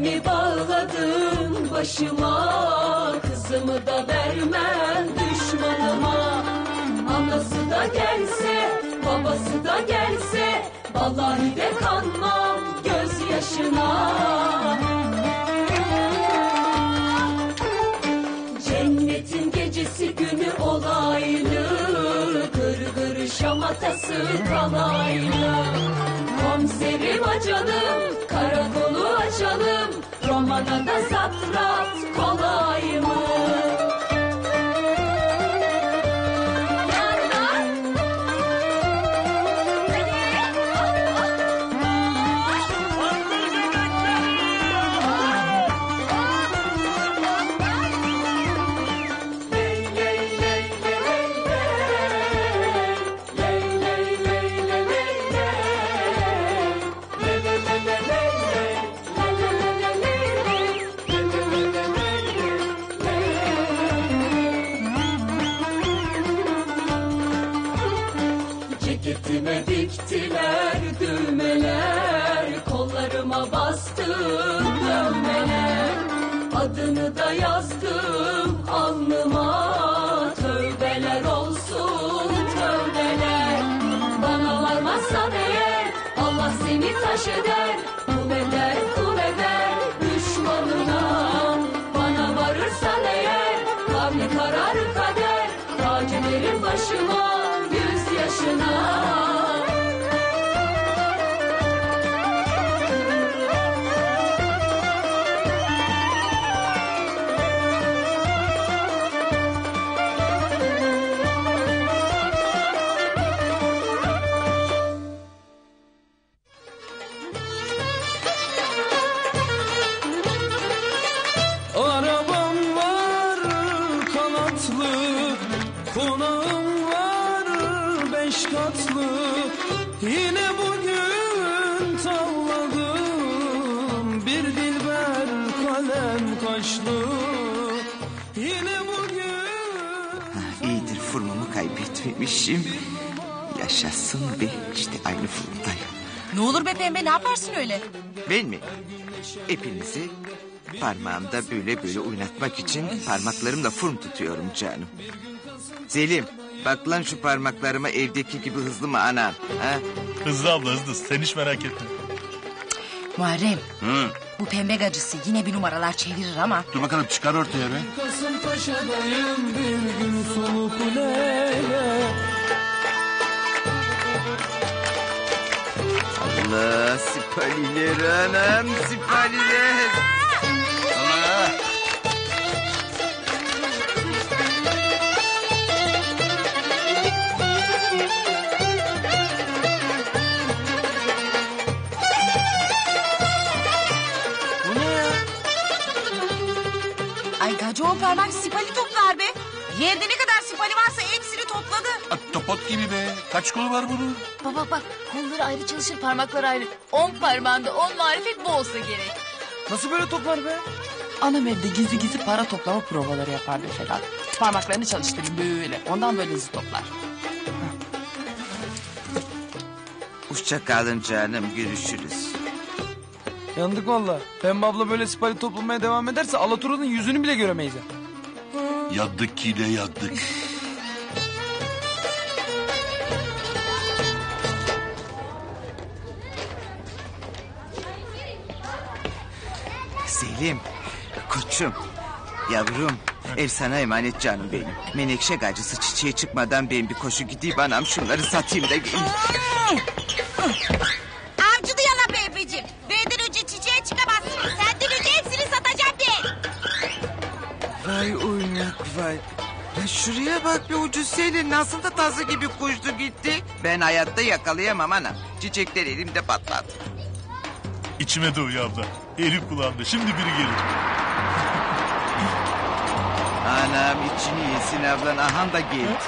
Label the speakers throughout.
Speaker 1: Elimi bağladım başıma, kızımı da vermem düşmanıma. Anası da gelse, babası da gelse, vallahi de kanmam gözyaşına. Cennetin gecesi günü olaylı, gır şamatası kalaylı. Komiserim açalım, karakolu açalım, romana da satrat kolay mı? Ceketime diktiler düğmeler, kollarıma bastım dövmeler. Adını da yazdım alnıma, tövbeler olsun tövbeler. Bana varmazsan eğer Allah seni taş eder, kuvveder düşmanına. Bana varırsan eğer kavli karar kader, tac ederim başıma yaşına.
Speaker 2: Arabam var kanatlı, konağım var 5 katlı. Yine bugün tavladım bir dilber kalem kaşlı. Yine bugün...
Speaker 3: İyidir formumu kaybetmemişim. Yaşasın be, işte aynı formdayım.
Speaker 4: Ne olur be pembe, ne yaparsın öyle?
Speaker 3: Ben mi? Hepinizi parmağımda böyle oynatmak için parmaklarımla form tutuyorum canım. Selim, bak lan şu parmaklarıma, evdeki gibi hızlı mı anam? Ha?
Speaker 5: Hızlı abla hızlı, sen hiç merak etme.
Speaker 4: Muharrem,
Speaker 3: Hı.
Speaker 4: bu pembe gacısı yine bir numaralar çevirir ama.
Speaker 5: Dur bakalım, çıkar ortaya be.
Speaker 2: Kasımpaşa'dayım bir gün sonu kuleye.
Speaker 3: Allah, sipaliler anam, sipaliler. Allah.
Speaker 4: Ay gacı o parmak sipali toplar be. Yerde ne kadar sipali varsa hepsini topladı.
Speaker 5: Topot gibi be. Kaç kolu var bunun?
Speaker 6: Bak kolları ayrı çalışır, parmakları ayrı. 10 parmağında 10 marifet bu olsa gerek.
Speaker 2: Nasıl böyle toplar be?
Speaker 7: Anam evde gizli para toplama provaları yapardı falan. Parmaklarını çalıştırır böyle. Ondan böyle hızlı toplar.
Speaker 3: Hoşça kalın canım, görüşürüz.
Speaker 2: Yandık valla. Pembe abla böyle sipali toplamaya devam ederse Alatura'nın yüzünü bile göremeyiz.
Speaker 5: Yandık ki de yandık.
Speaker 3: Selim, koçum, yavrum, ev sana emanet canım benim. Menekşe gacısı çiçeğe çıkmadan ben bir koşu gideyim anam, şunları satayım da geleyim.
Speaker 4: Avcını yala be ebeciğim. Benden önce çiçeğe çıkamazsın. Senden önce hepsini satacağım ben.
Speaker 3: Vay oynak vay. Ya şuraya bak be, ucuz Selin nasıl da tazı gibi koştu gitti. Ben hayatta yakalayamam anam. Çiçekler elimde patladı.
Speaker 5: İçime doğuyor abla. Elim kulağımda. Şimdi biri gelir.
Speaker 3: Anam içini yesin ablan, ahan da geldi.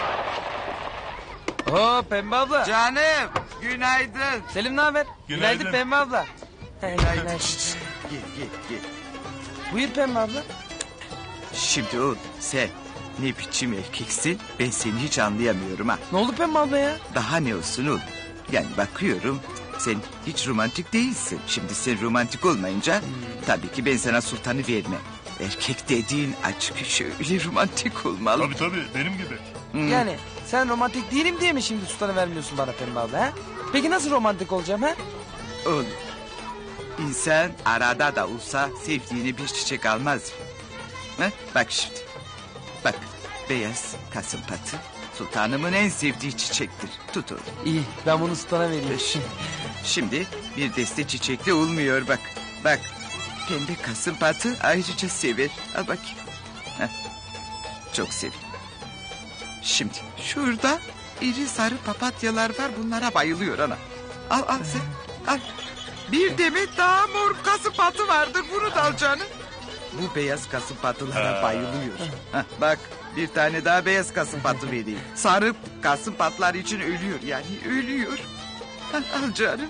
Speaker 2: Oo Pembe abla.
Speaker 3: Canım günaydın.
Speaker 2: Selim ne haber?
Speaker 5: Günaydın.
Speaker 2: Pembe abla.
Speaker 3: Günaydın. Gel.
Speaker 2: Buyur Pembe abla.
Speaker 3: Şimdi oğlum sen ne biçim erkeksin, ben seni hiç anlayamıyorum ha.
Speaker 2: Ne oldu Pembe abla ya?
Speaker 3: Daha ne olsun oğlum? Yani bakıyorum Sen hiç romantik değilsin. Şimdi sen romantik olmayınca tabii ki ben sana sultanı vermem. Erkek dediğin açık şöyle romantik olmalı.
Speaker 5: Tabii benim gibi.
Speaker 2: Yani sen romantik değilim diye mi şimdi sultanı vermiyorsun bana Pembe abla ha? Peki nasıl romantik olacağım ha?
Speaker 3: Oğlum, İnsan arada da olsa sevdiğini bir çiçek almaz mı? Ha? Bak şimdi. Bak, beyaz kasımpatı sultanımın en sevdiği çiçektir. Tut oğlum.
Speaker 2: İyi, ben bunu sultana vereyim.
Speaker 3: Şimdi bir deste çiçekle olmuyor bak. Bak, pembe kasımpatı ayrıca sever. Al bakayım. Heh. Çok seviyor. Şimdi şurada iri sarı papatyalar var, bunlara bayılıyor ana. Al sen al. Bir demet daha mor kasımpatı vardır, bunu da al canım. Bu beyaz kasımpatılara bayılıyor. Heh, bak, bir tane daha beyaz kasımpatı vereyim. Sarı kasımpatlar için ölüyor, yani ölüyor. Al canım,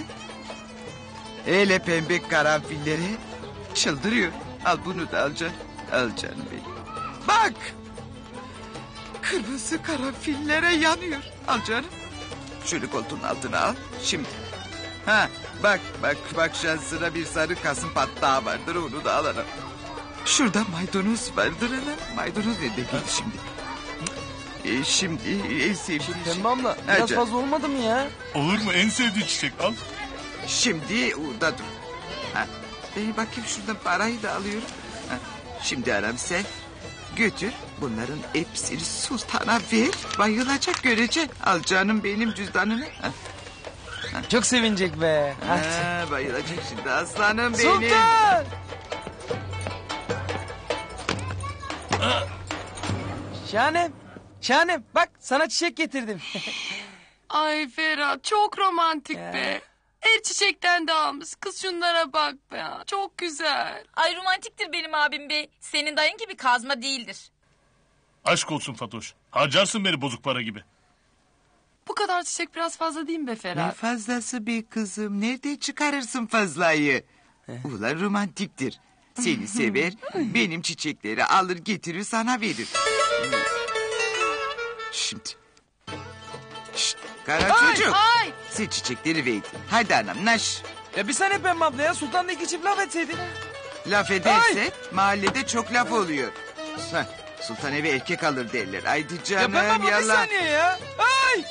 Speaker 3: hele pembe karanfilleri çıldırıyor. Al bunu da al canım. Al canım benim. Bak, kırmızı karanfillere yanıyor. Al canım. Şöyle koltuğun altına al. Şimdi. Ha, bak şansına bir sarı kasımpat daha vardır, onu da alalım. Şurada maydanoz vardır ana. Maydanoz nerede geldi şimdi? Şimdi en sevdiğim
Speaker 2: Pembe abla
Speaker 3: Ha,
Speaker 2: biraz
Speaker 3: canım.
Speaker 2: fazla olmadı mı ya?
Speaker 5: Olur mu? En sevdiği çiçek al.
Speaker 3: Şimdi orada dur. Ha, ben bakayım şuradan parayı da alıyorum. Ha, şimdi anam sen götür bunların hepsini sultana ver. Bayılacak, görecek. Al canım benim cüzdanını. Ha,
Speaker 2: Çok sevinecek be. Hadi.
Speaker 3: ha, bayılacak şimdi aslanım benim.
Speaker 2: Sultan! Şahanem bak sana çiçek getirdim.
Speaker 7: Ay Ferhat çok romantik be. Her çiçekten de almış. Kız şunlara bak be. Çok güzel.
Speaker 6: Ay romantiktir benim abim bey. Senin dayın gibi kazma değildir.
Speaker 5: Aşk olsun Fatoş. Harcarsın beni bozuk para gibi.
Speaker 7: Bu kadar çiçek biraz fazla değil mi be
Speaker 3: Ne
Speaker 7: Ferhat?
Speaker 3: fazlası be kızım? Nerede çıkarırsın fazlayı? Ulan romantiktir. Seni sever, benim çiçekleri alır getirir sana verir. Şimdi. Şşt, kara çocuk.
Speaker 7: Ay!
Speaker 3: Sen çiçekleri verdin. Hadi anam naş.
Speaker 2: Ya bir saniye Pembe abla ya sultanla iki çift laf etseydin.
Speaker 3: Laf ederse mahallede çok laf oluyor. Sultan eve erkek alır derler. Haydi
Speaker 2: Ya
Speaker 3: canım
Speaker 2: Pembe abla bir
Speaker 3: yallah.
Speaker 2: saniye ya. Ay!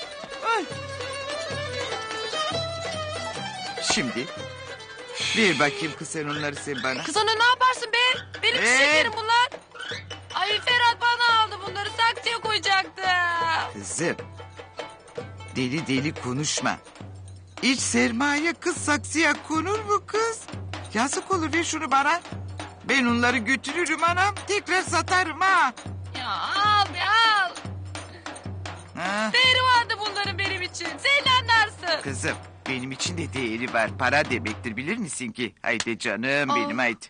Speaker 3: Şimdi. Ver bakayım kız sen onları sen bana.
Speaker 7: Kız ana ne yaparsın be? Benim çiçeklerim bunlar. Ay Ferhat bana aldı bunları saksıya koyacaktı.
Speaker 3: Kızım. Deli deli konuşma. İç sermaye kız saksıya konur mu kız? Yazık olur, ver şunu bana. Ben onları götürürüm anam. Tekrar satarım ha.
Speaker 7: Ya al be al.
Speaker 3: Ha.
Speaker 7: Değeri vardı bunların benim için. Sen anlarsın.
Speaker 3: Kızım benim için de değeri var. Para demektir bilir misin ki? Haydi canım benim haydi.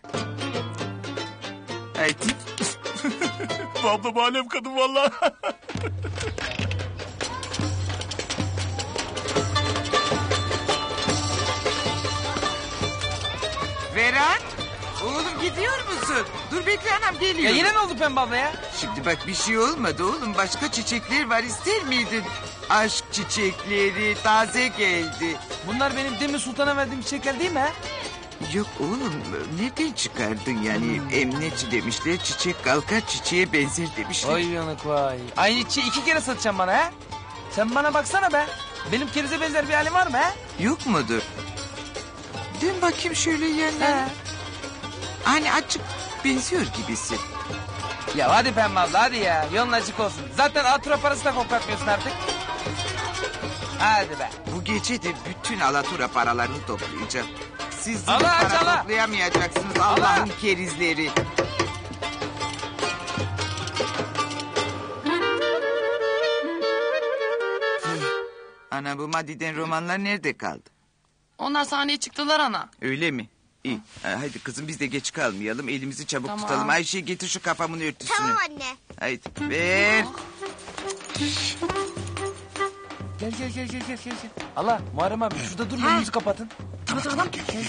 Speaker 3: Haydi.
Speaker 5: Bu abla bu alem kadın vallahi.
Speaker 3: Veran. Oğlum gidiyor musun? Dur bekle anam geliyor.
Speaker 2: Ya yine ne oldu Pembe abla ya?
Speaker 3: Şimdi bak bir şey olmadı oğlum. Başka çiçekler var, ister miydin? Aşk çiçekleri taze geldi.
Speaker 2: Bunlar benim demin sultana verdiğim çiçekler değil mi ha?
Speaker 3: Yok oğlum nereden çıkardın yani? Emniyetçi demişler, çiçek kalkar çiçeğe benzer demişler.
Speaker 2: Vay yanık vay. Aynı çiçeği 2 kere satacağım bana ha? Sen bana baksana be. Benim kerize benzer bir halim var mı ha?
Speaker 3: Yok mudur? Dön bakayım şöyle yerine. Hani açık benziyor gibisin.
Speaker 2: Ya hadi Pembe abla hadi ya. Yolun açık olsun. Zaten atura parası da koklatmıyorsun artık. Hadi be.
Speaker 3: Bu gece de bütün alatura paralarını toplayacağım. Siz
Speaker 2: Allah
Speaker 3: para
Speaker 2: aç, Allah.
Speaker 3: toplayamayacaksınız Allah'ın kerizleri. Ana bu Madi'den romanlar nerede kaldı?
Speaker 7: Onlar sahneye çıktılar ana.
Speaker 3: Öyle mi? İyi. Haydi kızım biz de geç kalmayalım. Elimizi çabuk
Speaker 7: Tamam.
Speaker 3: tutalım. Ayşe getir şu kafamın örtüsünü.
Speaker 8: Tamam anne.
Speaker 3: Haydi ver.
Speaker 2: Gel. Allah Muharrem abi şurada dur yüzü kapatın.
Speaker 4: Tamam.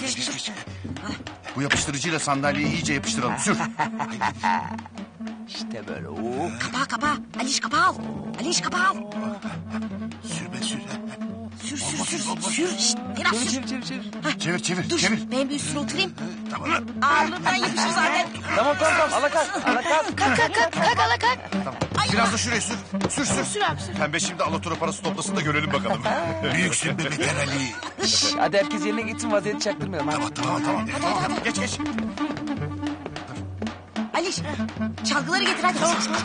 Speaker 9: Bu yapıştırıcıyla sandalyeyi iyice yapıştıralım. Sür.
Speaker 2: İşte böyle. Oo.
Speaker 4: Kapağı. Aliş kapağı al.
Speaker 9: Sür be sür.
Speaker 4: Sür. Şşt, biraz sür.
Speaker 9: Çevir.
Speaker 4: Dur ben bir üstüne oturayım. Ağırlığından yapışır zaten.
Speaker 2: Tamam. Ala kalk.
Speaker 6: Kalk ala kalk.
Speaker 9: Biraz da şuraya sür. Sür.
Speaker 6: Sür abi sür.
Speaker 9: Pembe şimdi alatura parası toplasın da görelim bakalım. Büyüksün be Beter Ali.
Speaker 2: Hadi herkes yerine gitsin, vaziyeti çaktırmayalım. Hadi.
Speaker 9: Tamam. Geç.
Speaker 4: Aliş çalgıları getir hadi.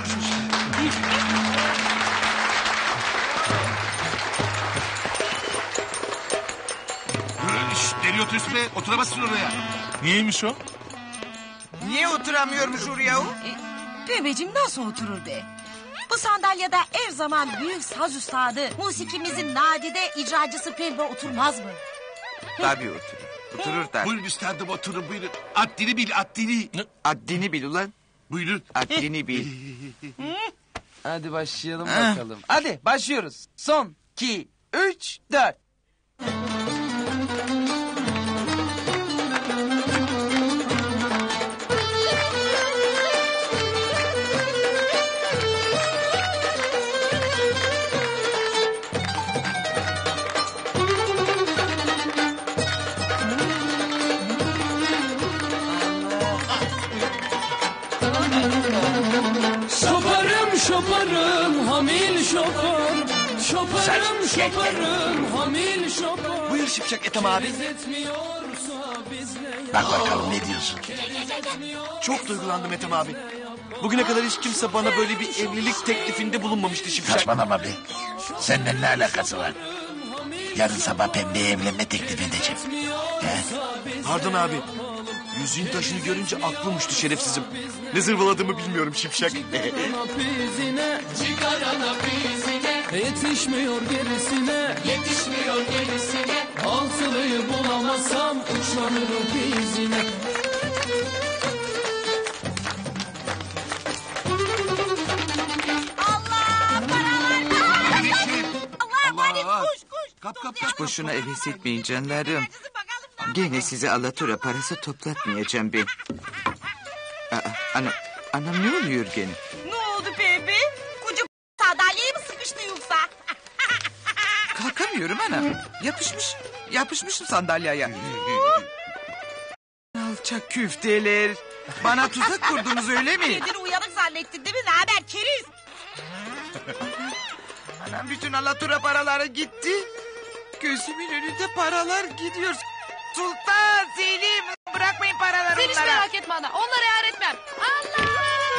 Speaker 9: Deriyotus be oturamazsın oraya.
Speaker 5: Niyeymiş o?
Speaker 3: Niye oturamıyormuş oraya o?
Speaker 4: Pembeciğim nasıl oturur be? Bu sandalyede her zaman büyük saz üstadı, musikimizin nadide icracısı Pembe oturmaz mı?
Speaker 3: Tabii oturur. Oturur tabii.
Speaker 9: Buyurun üstadım oturun buyurun. Haddini bil haddini.
Speaker 3: Haddini bil ulan.
Speaker 9: Buyurun.
Speaker 3: Haddini bil.
Speaker 2: Hadi başlayalım bakalım. Hadi başlıyoruz. Son 2, 3, 4.
Speaker 1: Şoparım hamil şopar. Şoparım hamil şopar.
Speaker 8: Buyur Şipşak Ethem abi.
Speaker 9: Bak bakalım ne diyorsun?
Speaker 8: Çok duygulandım Ethem abi. Bugüne kadar hiç kimse bana böyle bir evlilik teklifinde bulunmamıştı Şipşak.
Speaker 9: Saçmalama be. Seninle ne alakası var? Yarın sabah Pembe'ye evlenme teklif edeceğim. He?
Speaker 8: Pardon abi. Yüzüğün taşını görünce aklım uçtu şerefsizim. Ne zırvaladığımı bilmiyorum Şipşak.
Speaker 1: Pizine, çıkarana pizine. Yetişmiyor gerisine. Altılıyı bulamazsam uçlanırım pizine.
Speaker 3: Hiç boşuna heves etmeyin canlarım. Gene size alatura parası toplatmayacağım ben. Anam ne oluyor gene?
Speaker 4: Ne oldu Pembe? Koca sandalyeye mi sıkıştı yoksa?
Speaker 3: Kalkamıyorum anam. Yapışmışım sandalyeye. Alçak küfteler. Bana tuzak kurdunuz öyle mi?
Speaker 4: Kendini uyanık zannettin değil mi? Ne haber keriz?
Speaker 3: Anam bütün alatura paraları gitti. Gözümün önünde paralar gidiyor. Sultan, Selim, bırakmayın paraları
Speaker 6: Sen hiç
Speaker 3: onlara.
Speaker 6: merak etme ana. Onları yar etmem. Allah!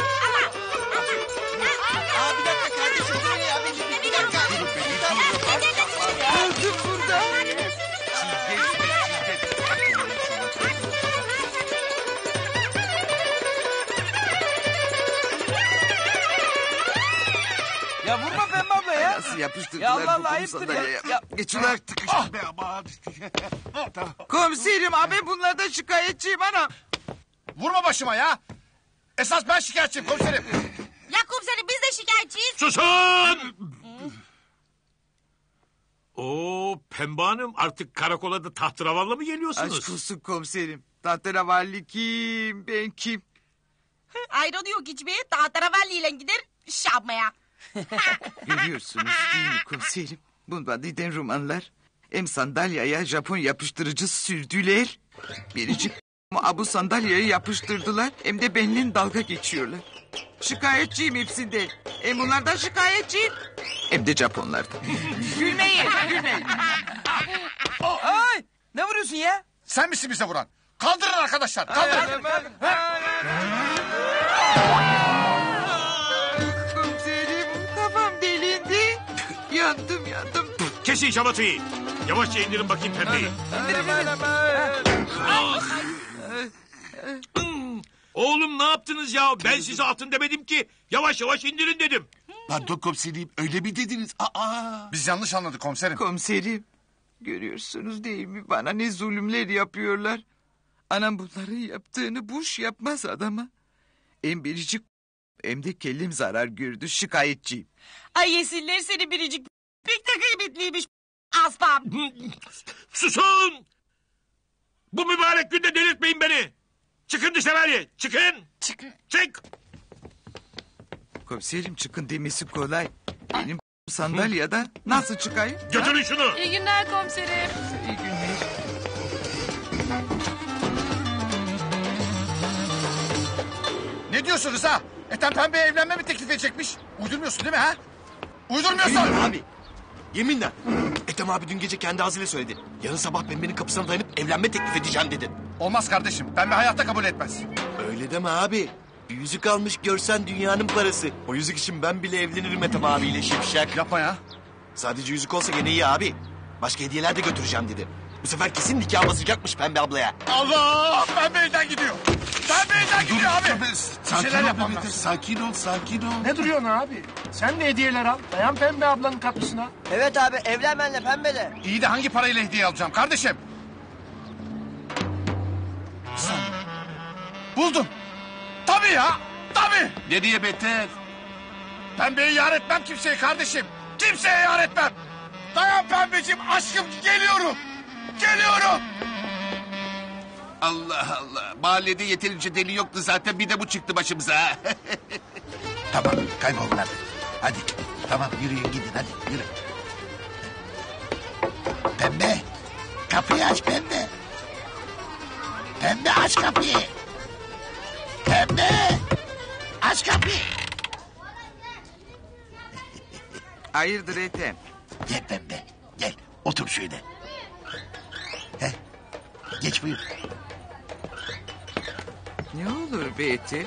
Speaker 8: Bir dakika kardeşim dur ya. Bir dakika.
Speaker 3: Öldüm burada.
Speaker 2: Ya vurma Pembe abla ya.
Speaker 3: Nasıl yapıştırdılar
Speaker 2: Ya Allah
Speaker 3: bu
Speaker 2: Allah, ayıptır
Speaker 3: sandalyeye?
Speaker 2: ya.
Speaker 3: Geç ulan.
Speaker 9: Be aman.
Speaker 3: Komiserim abi bunlardan şikayetçiyim anam.
Speaker 9: Vurma başıma ya. Esas ben şikayetçiyim komiserim.
Speaker 4: Ya komiserim biz de şikayetçiyiz.
Speaker 10: Susun! Oo Pembe Hanım artık karakola da tahterevallı mı geliyorsunuz?
Speaker 3: Aşk olsun komiserim. Tahterevalli kim? Ben kim?
Speaker 4: Ayranı yok içmeye. Tahtaravalliyle gider iş yapmaya.
Speaker 3: Görüyorsunuz değil mi komiserim? Bundan giden romanlar hem sandalyeye Japon yapıştırıcı sürdüler. Biricik bu sandalyeye yapıştırdılar hem de benimle dalga geçiyorlar. Şikayetçiyim hepsinden. Hem bunlardan şikayetçiyim hem de Japonlardan. Gülmeyin.
Speaker 2: Ay, ne vuruyorsun ya?
Speaker 9: Sen misin bize vuran? Kaldırın arkadaşlar. Kaldırın.
Speaker 3: Komiserim kafam delindi. Yandım.
Speaker 10: Kesin şamatayı. Yavaşça indirin bakayım Pembe'yi. Oğlum ne yaptınız ya? Ben size atın demedim ki. Yavaş yavaş indirin dedim.
Speaker 9: Pardon komiserim öyle mi dediniz? Biz yanlış anladık komiserim.
Speaker 3: Komiserim görüyorsunuz değil mi? Bana ne zulümler yapıyorlar. Anam bunların yaptığını boş yapmaz adama. Hem biricik hem de kellim zarar gördü şikayetçiyim.
Speaker 4: Ay yesinler seni biricik. Pek de kıymetliymiş aspam.
Speaker 10: Susun! Bu mübarek günde delirtmeyin beni. Çıkın dışarı hadi. Çıkın. Çık.
Speaker 3: Komiserim çıkın demesi kolay. Benim Sandalyede nasıl çıkayım?
Speaker 10: Götürün şunu.
Speaker 7: İyi günler komiserim.
Speaker 3: İyi günler.
Speaker 11: Ne diyorsunuz ha? Ethem Pembe'ye evlenme mi teklif edecekmiş? Uydurmuyorsun değil mi ha? Uydurmuyorsun.
Speaker 8: Yeminle abi. Yeminle. Ethem abi dün gece kendi ağzıyla söyledi. Yarın sabah Pembe'nin kapısına dayanıp evlenme teklif edeceğim dedi.
Speaker 11: Olmaz kardeşim. Pembe hayatta kabul etmez.
Speaker 8: Öyle deme abi. Bir yüzük almış görsen dünyanın parası. O yüzük için ben bile evlenirim Ethem abiyle Şipşak.
Speaker 11: Yapma ya.
Speaker 8: Sadece yüzük olsa gene iyi abi. Başka hediyeler de götüreceğim dedi. Bu sefer kesin nikah basacakmış Pembe ablaya.
Speaker 11: Allah! Pembe elden gidiyor. Pembe elden gidiyor abi.
Speaker 9: Sakin
Speaker 11: şeyler
Speaker 9: ol
Speaker 11: yapmam
Speaker 9: Mehmet,
Speaker 11: lazım.
Speaker 9: sakin ol.
Speaker 12: Ne duruyorsun abi? Sen de hediyeler al. Dayan Pembe ablanın kapısına.
Speaker 13: Evet abi evlen benimle Pembe'le.
Speaker 11: İyi de hangi parayla hediye alacağım kardeşim? Buldum. Tabii ya. Tabii.
Speaker 9: Ne diye beter?
Speaker 11: Pembeyi yar etmem kimseye kardeşim. Kimseye yar etmem. Dayan Pembeciğim aşkım geliyorum. Geliyorum.
Speaker 9: Allah Allah. Mahallede yeterince deli yoktu zaten, bir de bu çıktı başımıza.
Speaker 14: Tamam kaybolun artık. Hadi tamam yürüyün gidin hadi yürü. Pembe kapıyı aç Pembe. Pembe aç kapıyı. Pembe aç kapıyı.
Speaker 3: Hayırdır Ethem?
Speaker 14: Gel Pembe gel otur şöyle. Heh. Geç buyur.
Speaker 3: Ne olur be Ethem?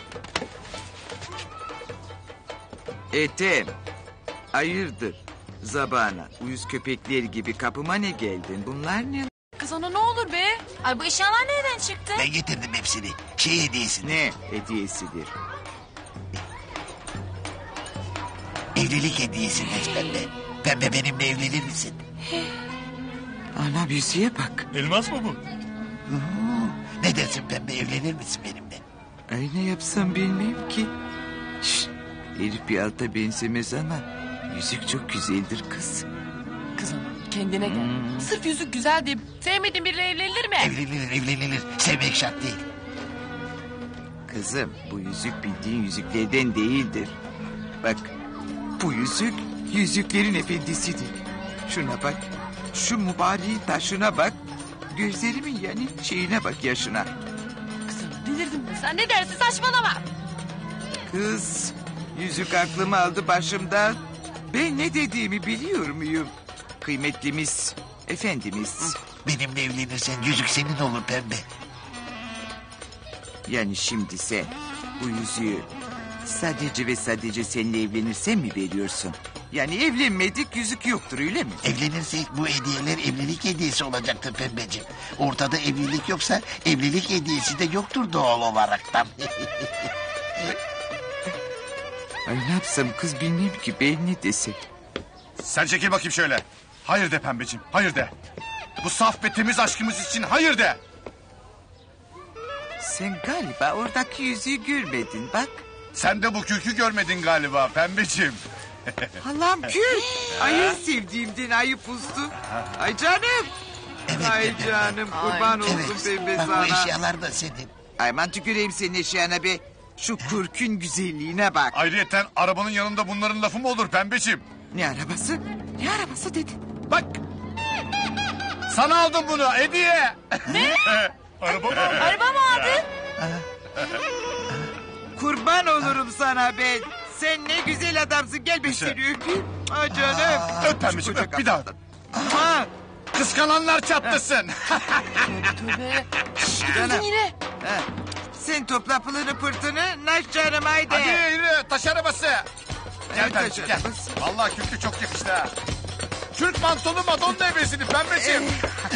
Speaker 3: Ethem. Hayırdır? Zabana, uyuz köpekler gibi kapıma ne geldin? Bunlar ne?
Speaker 7: Kız ana ne olur be.
Speaker 6: Ay bu eşyalar nereden çıktı?
Speaker 14: Ben getirdim hepsini. Şey hediyesi.
Speaker 3: Ne hediyesidir?
Speaker 14: Evlilik hediyesi Pembe. Pembe benimle evlenir misin?
Speaker 3: Ana müziğe bak.
Speaker 5: Elmas mı bu?
Speaker 14: Ne dersin Pembe evlenir misin benimle?
Speaker 3: Ay ne yapsam bilmem ki. Şşt, herif bir alta benzemez ama yüzük çok güzeldir kız.
Speaker 7: Kız ana kendine gel. Sırf yüzük güzel diye sevmediğin biriyle evlenilir mi?
Speaker 14: Evlenilir. Sevmek şart değil.
Speaker 3: Kızım bu yüzük bildiğin yüzüklerden değildir. Bak bu yüzük yüzüklerin efendisidir. Şuna bak. Şu mübareğin taşına bak. Gözlerimin yani şeyine bak yaşına.
Speaker 7: Kız ana delirdin mi? Sen ne dersin saçmalama.
Speaker 3: Kız yüzük aklımı aldı başımdan. Ben ne dediğimi biliyor muyum? Kıymetlimiz, efendimiz.
Speaker 14: Benimle evlenirsen yüzük senin olur Pembe.
Speaker 3: Yani şimdi sen bu yüzüğü sadece ve sadece seninle evlenirsen mi veriyorsun? Yani evlenmedik yüzük yoktur öyle mi?
Speaker 14: Evlenirsek bu hediyeler evlilik hediyesi olacaktır Pembeciğim. Ortada evlilik yoksa evlilik hediyesi de yoktur doğal olaraktan.
Speaker 3: Ay ne yapsam kız bilmiyorum ki ben ne desem.
Speaker 11: Sen çekil bakayım şöyle. Hayır de Pembeciğim hayır de. Bu saf ve temiz aşkımız için hayır de.
Speaker 3: Sen galiba oradaki yüzüğü görmedin bak.
Speaker 11: Sen de bu kürkü görmedin galiba Pembeciğim.
Speaker 3: Allah'ım kürk. Ay en sevdiğimden ayı pustu. Ay canım.
Speaker 14: Evet,
Speaker 3: Ay
Speaker 14: evet,
Speaker 3: canım kurban olsun
Speaker 14: Evet.
Speaker 3: pembe
Speaker 14: Bak bu
Speaker 3: sana.
Speaker 14: eşyalar da senin.
Speaker 3: Ay aman tüküreyim senin eşyana be. Şu kürkün güzelliğine bak.
Speaker 11: Ayrıyeten arabanın yanında bunların lafı mı olur Pembeciğim?
Speaker 3: Ne arabası? Ne arabası dedi?
Speaker 11: Bak. Sana aldım bunu hediye.
Speaker 5: Araba mı?
Speaker 6: Araba mı aldın?
Speaker 3: Kurban olurum sana ben. Sen ne güzel adamsın. Gel ben seni öpeyim. Ay canım.
Speaker 11: Öp Pembeciğim öp bir daha.
Speaker 3: Ha,
Speaker 11: Kıskananlar çatlasın.
Speaker 7: Tövbe.
Speaker 3: canım.
Speaker 7: Yine.
Speaker 3: Ha. Sen topla pılını pırtını. Naş canım haydi.
Speaker 11: Hadi yürü taş arabası. Gel
Speaker 3: Evet,
Speaker 11: Pembeciğim
Speaker 3: taş
Speaker 11: gel.
Speaker 3: arabası.
Speaker 11: Vallahi kürkü çok yakıştı ha. Kürk mantolu Madonna ebesini Pembeciğim.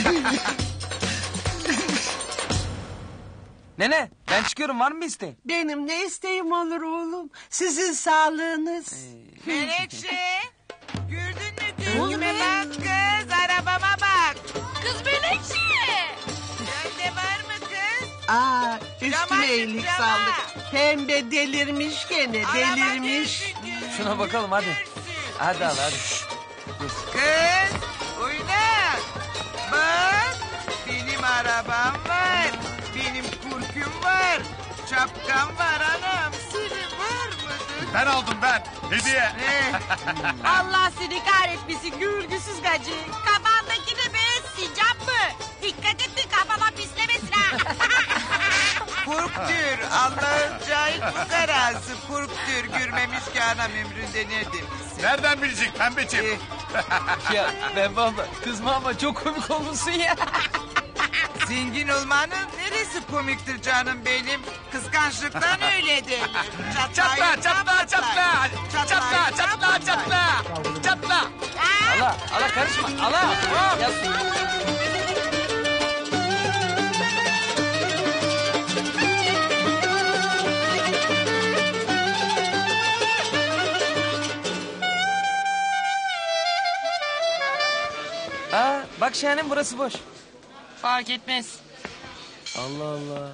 Speaker 2: Nene ben çıkıyorum, var mı bir isteğin?
Speaker 15: Benim ne isteğim olur oğlum? Sizin sağlığınız.
Speaker 3: Menekşe. Gördün mü kürküme bak kız. Arabama bak.
Speaker 6: Kız Menekşe.
Speaker 3: Sende var mı kız?
Speaker 15: Aa, üstüne
Speaker 3: Cama
Speaker 15: iyilik
Speaker 3: çık, cama.
Speaker 15: sağlık. Pembe delirmiş gene delirmiş.
Speaker 2: Şuna bakalım hadi. Hadi al hadi.
Speaker 3: Kız oyna. Bak benim arabam var. Benim kurkum var. Şapkam var anam. Senin var mıdır?
Speaker 11: Ben aldım ben. Hediye.
Speaker 4: Allah seni kahretmesin gürgüsüz gacı. Kafandakini beğensin can mı? Dikkat et de kafana pislemesin ha.
Speaker 3: Kurptür. Allah'ın cahil fıkarası. Kurptür. Görmemiş ki anam ömründe nerede?
Speaker 11: Nereden bilecek pembeciğim?
Speaker 2: Ya Pembe abla kızma ama çok komik olmuşsun ya.
Speaker 3: Zengin olmanın neresi komiktir canım benim? Kıskançlıktan öyle derler.
Speaker 11: Çatla çatla çatla. Çatla çatla çatla. Çatla.
Speaker 2: Allah karışma. Allah. Ya, bak Şahanem burası boş.
Speaker 7: Fark etmez.
Speaker 2: Allah Allah.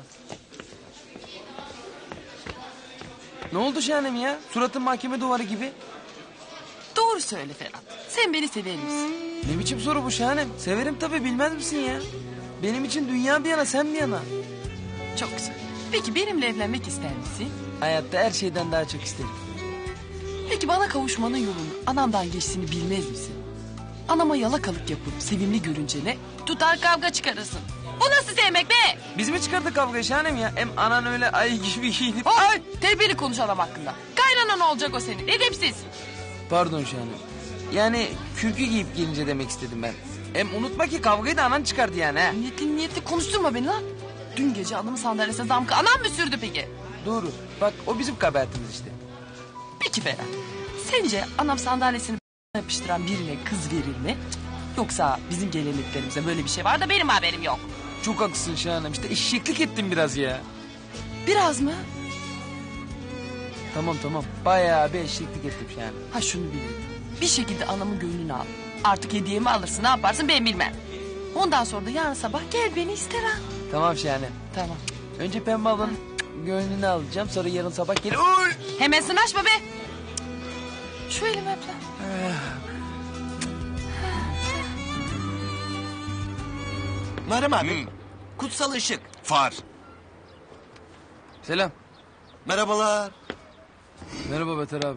Speaker 2: Ne oldu Şahanem ya? Suratın mahkeme duvarı gibi.
Speaker 7: Doğru söyle Ferhat. Sen beni sever misin?
Speaker 2: Ne biçim soru bu Şahanem? Severim tabii bilmez misin ya? Benim için dünya bir yana sen bir yana.
Speaker 7: Çok güzel. Peki benimle evlenmek ister misin?
Speaker 2: Hayatta her şeyden daha çok isterim.
Speaker 7: Peki bana kavuşmanın yolunu anamdan geçtiğini bilmez misin? Anama yalakalık yapıp sevimli görünce ne? Tutar kavga çıkarırsın. Bu nasıl sevmek be?
Speaker 2: Biz mi çıkardık kavgayı Şahanem ya? Hem anan öyle ay gibi giyinip...
Speaker 7: Ay terbiyeli konuş adam hakkında. Kaynanan olacak o senin. Edepsiz.
Speaker 2: Pardon Şahanem. Yani kürkü giyip gelince demek istedim ben. Hem unutma ki kavgayı da anan çıkardı yani ha.
Speaker 7: Niyetli konuşturma beni lan. Dün gece adamın sandalyesine damga anam mı sürdü peki?
Speaker 2: Doğru. Bak o bizim kabahatimiz işte.
Speaker 7: Peki Ferhat. Sence anam sandalyesini yapıştıran birine kız verir mi? Yoksa bizim geleneklerimizde böyle bir şey var da benim haberim yok.
Speaker 2: Çok haklısın Şahanem. İşte eşeklik ettim biraz ya.
Speaker 7: Biraz mı?
Speaker 2: Tamam. Bayağı bir eşeklik ettim Şahanem.
Speaker 7: Ha şunu bilin. Bir şekilde anamın gönlünü al. Artık hediyemi alırsın ne yaparsın ben bilmem. Ondan sonra da yarın sabah gel beni ister ha.
Speaker 2: Tamam Şahanem.
Speaker 7: Tamam.
Speaker 2: Önce Pembe ablanın gönlünü alacağım. Sonra yarın sabah gelip...
Speaker 7: Hemen sınaşma be. Şu elimi öp lan.
Speaker 8: Muharrem abi. Kutsal ışık.
Speaker 11: Far.
Speaker 2: Selam.
Speaker 8: Merhabalar.
Speaker 2: Merhaba Beter abi.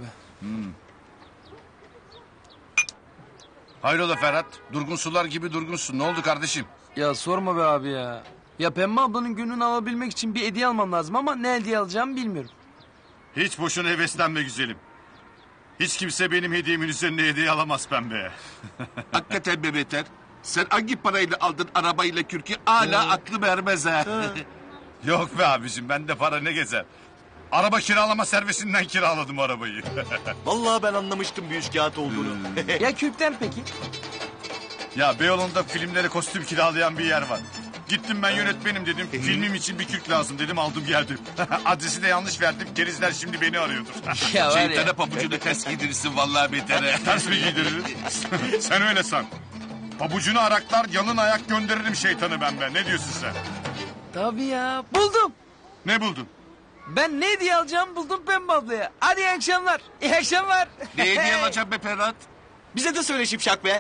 Speaker 11: Hayrola Ferhat? Durgun sular gibi durgunsun. Ne oldu kardeşim?
Speaker 2: Ya sorma be abi ya. Ya Pembe ablanın gönlünü alabilmek için bir hediye almam lazım ama ne hediye alacağımı bilmiyorum.
Speaker 11: Hiç boşuna heveslenme güzelim. Hiç kimse benim hediyemin üzerine hediye alamaz pembe.
Speaker 9: Hakikaten be Beter. Sen hangi parayla aldın arabayla kürkü hala aklım ermez ha.
Speaker 11: Yok be abicim bende para ne gezer. Araba kiralama servisinden kiraladım arabayı.
Speaker 8: Vallahi ben anlamıştım bir üç kağıt olduğunu.
Speaker 2: Ya kürkten peki?
Speaker 11: Ya Beyoğlu'nda filmlere kostüm kiralayan bir yer var. Gittim ben yönetmenim dedim. Filmim için bir kürk lazım dedim aldım geldim. Adresi de yanlış verdim. Kerizler şimdi beni arıyordur.
Speaker 2: Ya var ya.
Speaker 9: Şeytana pabucunu ters giydirirsin vallahi Beter'e.
Speaker 11: Ters mi giydiririm? Sen öyle san. Pabucunu araklar yalın ayak gönderirim şeytanı ben be. Ne diyorsun sen?
Speaker 2: Tabii ya. Buldum.
Speaker 11: Ne buldun?
Speaker 2: Ben ne hediye alacağımı buldum Pembe ablaya. Hadi iyi akşamlar. İyi akşamlar.
Speaker 9: Ne hediye alacağım be Ferhat?
Speaker 8: Bize de söyle Şipşak be.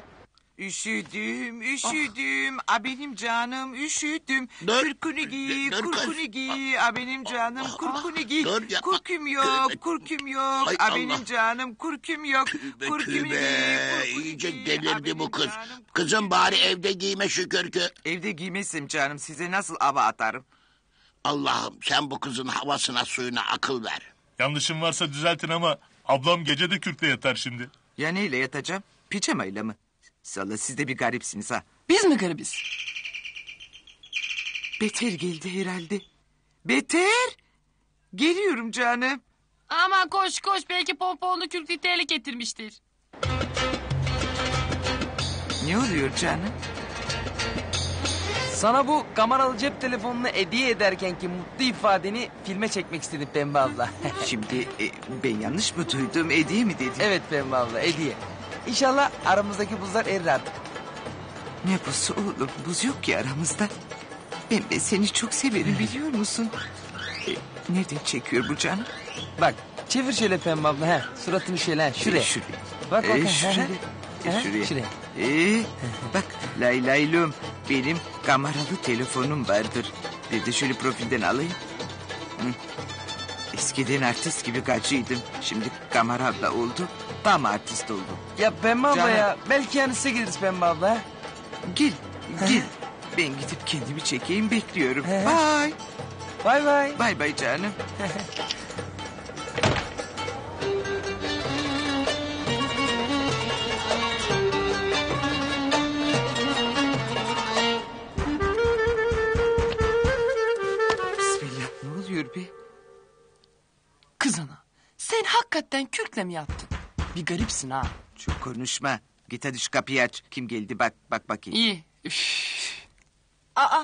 Speaker 3: Üşüdüm. A benim canım üşüdüm.
Speaker 14: Dur.
Speaker 3: Kürkünü giy,
Speaker 14: Dur kız.
Speaker 3: kurkunu giy. A benim canım kurkunu giy.
Speaker 14: Dur yapma.
Speaker 3: Kurkum yok, kurkum yok.
Speaker 14: Hay
Speaker 3: A
Speaker 14: Allah.
Speaker 3: benim canım kurkum yok. Kurkunu
Speaker 14: Tübe,
Speaker 3: giy, kurkunu
Speaker 14: iyice
Speaker 3: giy. A
Speaker 14: delirdi
Speaker 3: benim
Speaker 14: bu kız.
Speaker 3: canım
Speaker 14: Kızım bari evde giyme şu kürkü.
Speaker 3: Evde giymezsem canım size nasıl hava atarım?
Speaker 14: Allah'ım sen bu kızın havasına suyuna akıl ver.
Speaker 5: Yanlışım varsa düzeltin ama ablam gece de kürkle yatar şimdi.
Speaker 3: Ya neyle yatacağım? Pijamayla mı? Salla siz de bir garipsiniz ha.
Speaker 7: Biz mi garibiz?
Speaker 3: Beter geldi herhalde. Beter! Geliyorum canım.
Speaker 7: Aman koş belki pomponlu kürklü terlik getirmiştir.
Speaker 3: Ne oluyor canım?
Speaker 2: Sana bu kameralı cep telefonunu hediye ederkenki mutlu ifadeni filme çekmek istedim Pembe abla.
Speaker 3: Şimdi ben yanlış mı duydum? Hediye mi dedin?
Speaker 2: Evet Pembe abla hediye. İnşallah aramızdaki buzlar erir artık.
Speaker 3: Ne buzu oğlum? Buz yok ki aramızda. Ben de seni çok severim biliyor musun? Nereden çekiyor bu canım?
Speaker 2: Bak çevir şöyle Pembe abla. He, suratını şöyle şuraya.
Speaker 3: Şuraya.
Speaker 2: Bak bak.
Speaker 3: Şuraya.
Speaker 2: He,
Speaker 3: Şuraya.
Speaker 2: şuraya.
Speaker 3: Bak laylaylum benim kameralı telefonum vardır. Bir de şöyle profilden alayım. Eskiden artist gibi kaçıydım. Şimdi kamera abla oldu. Tam artist oldum.
Speaker 2: Ya Pembe abla
Speaker 3: Canım.
Speaker 2: ya. Belki yani size geliriz Pembe abla.
Speaker 3: Gel. Ben gidip kendimi çekeyim bekliyorum. Bye.
Speaker 2: Bay bay.
Speaker 3: Bay bay canım. Bismillah, ne oluyor be?
Speaker 7: Kız ana sen hakikaten kürkle mi yattın? Bir garipsin ha.
Speaker 3: Çok konuşma. Git hadi şu kapıyı aç. Kim geldi bak bakayım.
Speaker 7: İyi.
Speaker 4: Aa,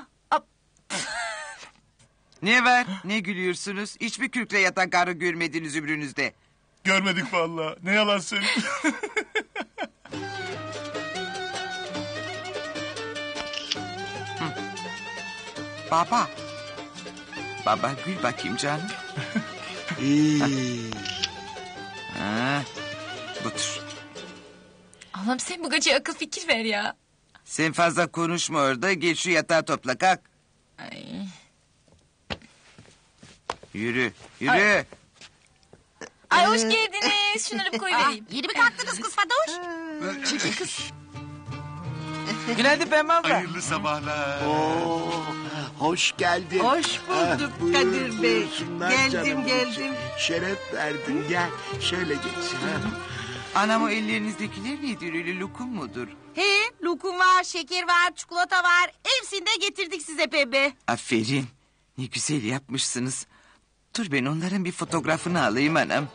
Speaker 3: Ne var? Ne gülüyorsunuz? Hiç mi kürkle yatan karı görmediniz ömrünüzde?
Speaker 5: Görmedik vallahi. Ne yalan söyleyeyim.
Speaker 3: Baba. Baba gül bakayım canım. Ha, budur.
Speaker 6: Allah'ım sen bu gacıya akıl fikir ver ya.
Speaker 3: Sen fazla konuşma orada. Gel şu yatağı topla kalk.
Speaker 6: Ay.
Speaker 3: Yürü yürü.
Speaker 6: Ay hoş geldiniz. Şunları bir koyuvereyim.
Speaker 4: yeni mi kalktınız kız Fadoş?
Speaker 7: Çekil kız.
Speaker 2: Günaydın Pembe abla.
Speaker 11: Hayırlı sabahlar.
Speaker 14: Hoş geldin.
Speaker 15: Hoş bulduk
Speaker 14: Buyurun,
Speaker 15: Kadir Bey.
Speaker 14: buyursunlar
Speaker 15: Geldim
Speaker 14: canım.
Speaker 15: geldim.
Speaker 14: Şeref verdin. Gel şöyle geç.
Speaker 3: Anam o ellerinizdekiler nedir öyle lokum mudur?
Speaker 4: He, lokum var, şeker var, çikolata var. Hepsini de getirdik size Pembe.
Speaker 3: Aferin. Ne güzel yapmışsınız. Dur ben onların bir fotoğrafını alayım anam.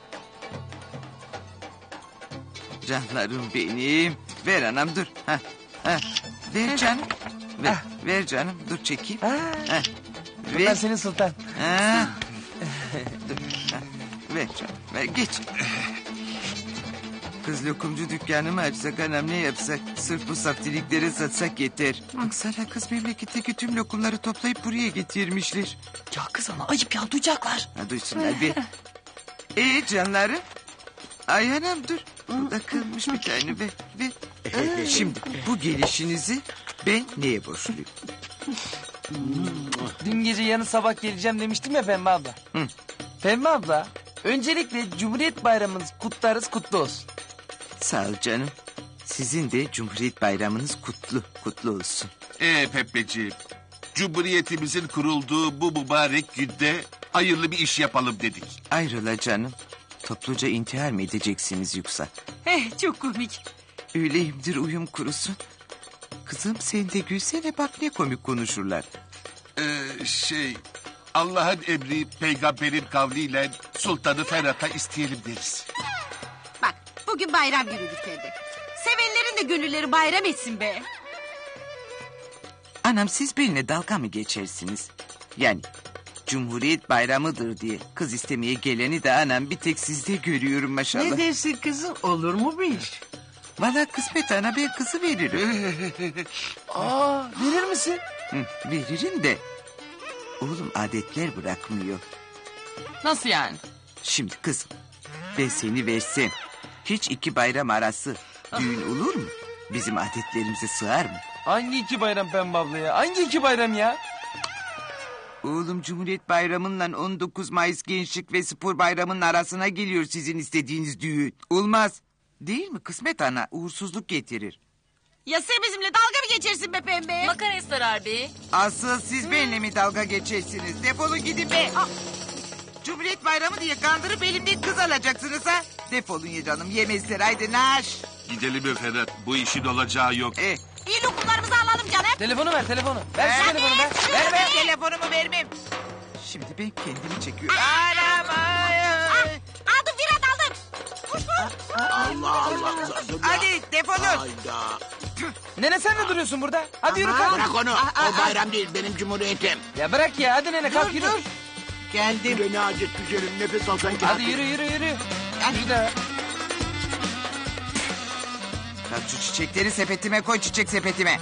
Speaker 3: Canlarım benim. Ver anam dur. Ha, ha. Ver canım. Ver canım. Dur çekeyim. Ha.
Speaker 2: Bunlar senin sultan.
Speaker 3: Ha. Dur. Ha. Ver canım. Ver geç. Kız lokumcu dükkanı mı açsak anam ne yapsak? Sırf bu saftirikleri satsak yeter. Baksana kız memleketteki tüm lokumları toplayıp buraya getirmişler.
Speaker 7: Ya kız ana ayıp ya duyacaklar.
Speaker 3: Ha duysunlar be. Canlarım. Ay anam dur. Burada kılmış bir tane be. Şimdi bu gelişinizi ben neye borçluyum?
Speaker 2: Dün gece yarın sabah geleceğim demiştim ya Pembe abla. Pembe abla öncelikle Cumhuriyet Bayramınız kutlu olsun.
Speaker 3: Sağ ol canım. Sizin de Cumhuriyet Bayramınız kutlu olsun.
Speaker 9: Pepeciğim. Cumhuriyetimizin kurulduğu bu mübarek günde hayırlı bir iş yapalım dedik.
Speaker 3: Ayrıla canım. Topluca intihar mı edeceksiniz yoksa?
Speaker 4: Çok komik.
Speaker 3: Öyleyimdir uyum kurusun. Kızım sen de gülsene bak ne komik konuşurlar.
Speaker 9: Allah'ın emri peygamberin kavliyle Sultanı Ferhat'a isteyelim deriz.
Speaker 4: Bak bugün bayram günüdür Pembe. Sevenlerin de gönülleri bayram etsin be.
Speaker 3: Anam siz benimle dalga mı geçersiniz? Yani Cumhuriyet Bayramı'dır diye kız istemeye geleni de anam bir tek sizde görüyorum maşallah.
Speaker 15: Ne dersin kızım olur mu bir iş?
Speaker 3: Valla kısmet ana ben kızı veririm.
Speaker 2: Verir misin?
Speaker 3: Veririm de oğlum adetler bırakmıyor.
Speaker 7: Nasıl yani?
Speaker 3: Şimdi kızım ben seni versem hiç iki bayram arası düğün olur mu? Bizim adetlerimize sığar mı?
Speaker 2: Hangi iki bayram Pembe abla ya? Hangi iki bayram ya?
Speaker 3: Oğlum Cumhuriyet Bayramı'nla 19 Mayıs Gençlik ve Spor Bayramı'nın arasına geliyor sizin istediğiniz düğün. Olmaz. Değil mi kısmet ana? Uğursuzluk getirir.
Speaker 4: Ya sen bizimle dalga mı geçersin be Pembe?
Speaker 6: Makara sarar be.
Speaker 3: Asıl siz benimle mi dalga geçersiniz? Defolun gidin be. Cumhuriyet Bayramı diye kandırıp elimden kız alacaksınız ha? Defolun ya canım yemezler haydi naş.
Speaker 9: Gidelim be Ferhat. Bu işin olacağı yok.
Speaker 4: İyi lokumlarımızı alalım canım.
Speaker 2: Telefonu ver telefonu. Ver şu telefonu be.
Speaker 3: Ver telefonumu vermem. Şimdi ben kendimi çekiyorum. Anam ay.
Speaker 4: Aldım Virat aldım.
Speaker 14: Allah.
Speaker 3: Hadi defolun.
Speaker 14: Hayda.
Speaker 2: Nene sen ne duruyorsun burada? Hadi yürü kalk.
Speaker 14: Bırak onu. O bayram değil benim cumhuriyetim.
Speaker 2: Ya bırak ya hadi nene kalk yürü.
Speaker 15: Geldim.
Speaker 14: Beni acet güzelim nefes alsan
Speaker 2: Hadi yürü. Yürü de.
Speaker 3: Kalk şu çiçekleri sepetime koy çiçek sepetime.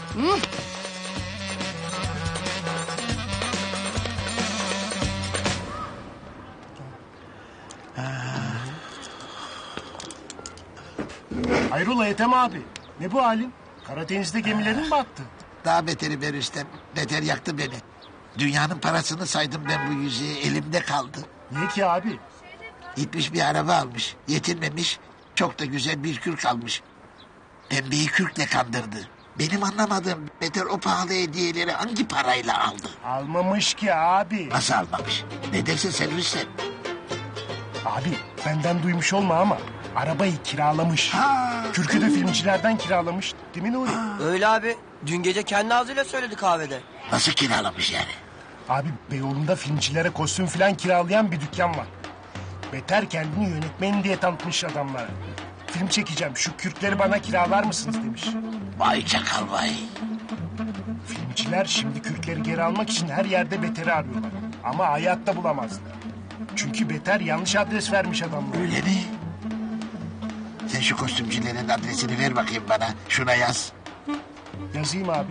Speaker 12: Hayrola Ethem abi? Ne bu halin? Karadeniz'de gemilerin mi battı?
Speaker 14: Daha beteri ver işte. Beter yaktı beni. Dünyanın parasını saydım ben bu yüzüğe, elimde kaldı.
Speaker 12: Niye ki abi?
Speaker 14: Gitmiş bir araba almış, yetinmemiş, çok da güzel bir kürk almış. Pembeyi kürkle kandırdı. Benim anlamadığım, Beter o pahalı hediyeleri hangi parayla aldı?
Speaker 12: Almamış ki abi.
Speaker 14: Nasıl almamış? Ne dersin sen Hüseyin?
Speaker 12: Abi benden duymuş olma ama arabayı kiralamış. Kürkü de filmcilerden kiralamış. Değil mi Nuri?
Speaker 13: Öyle abi. Dün gece kendi ağzıyla söyledi kahvede.
Speaker 14: Nasıl kiralamış yani?
Speaker 12: Abi Beyoğlu'nda filmcilere kostüm falan kiralayan bir dükkan var. Beter kendini yönetmen diye tanıtmış adamlara. Film çekeceğim, şu kürkleri bana kiralar mısınız demiş.
Speaker 14: Vay çakal vay.
Speaker 12: Filmciler şimdi kürkleri geri almak için her yerde Beter'i arıyorlar. Ama hayatta bulamazlar. Çünkü Beter yanlış adres vermiş adamlara.
Speaker 14: Öyle mi? Sen şu kostümcülerin adresini ver bakayım bana. Şuna yaz.
Speaker 12: Yazayım abi.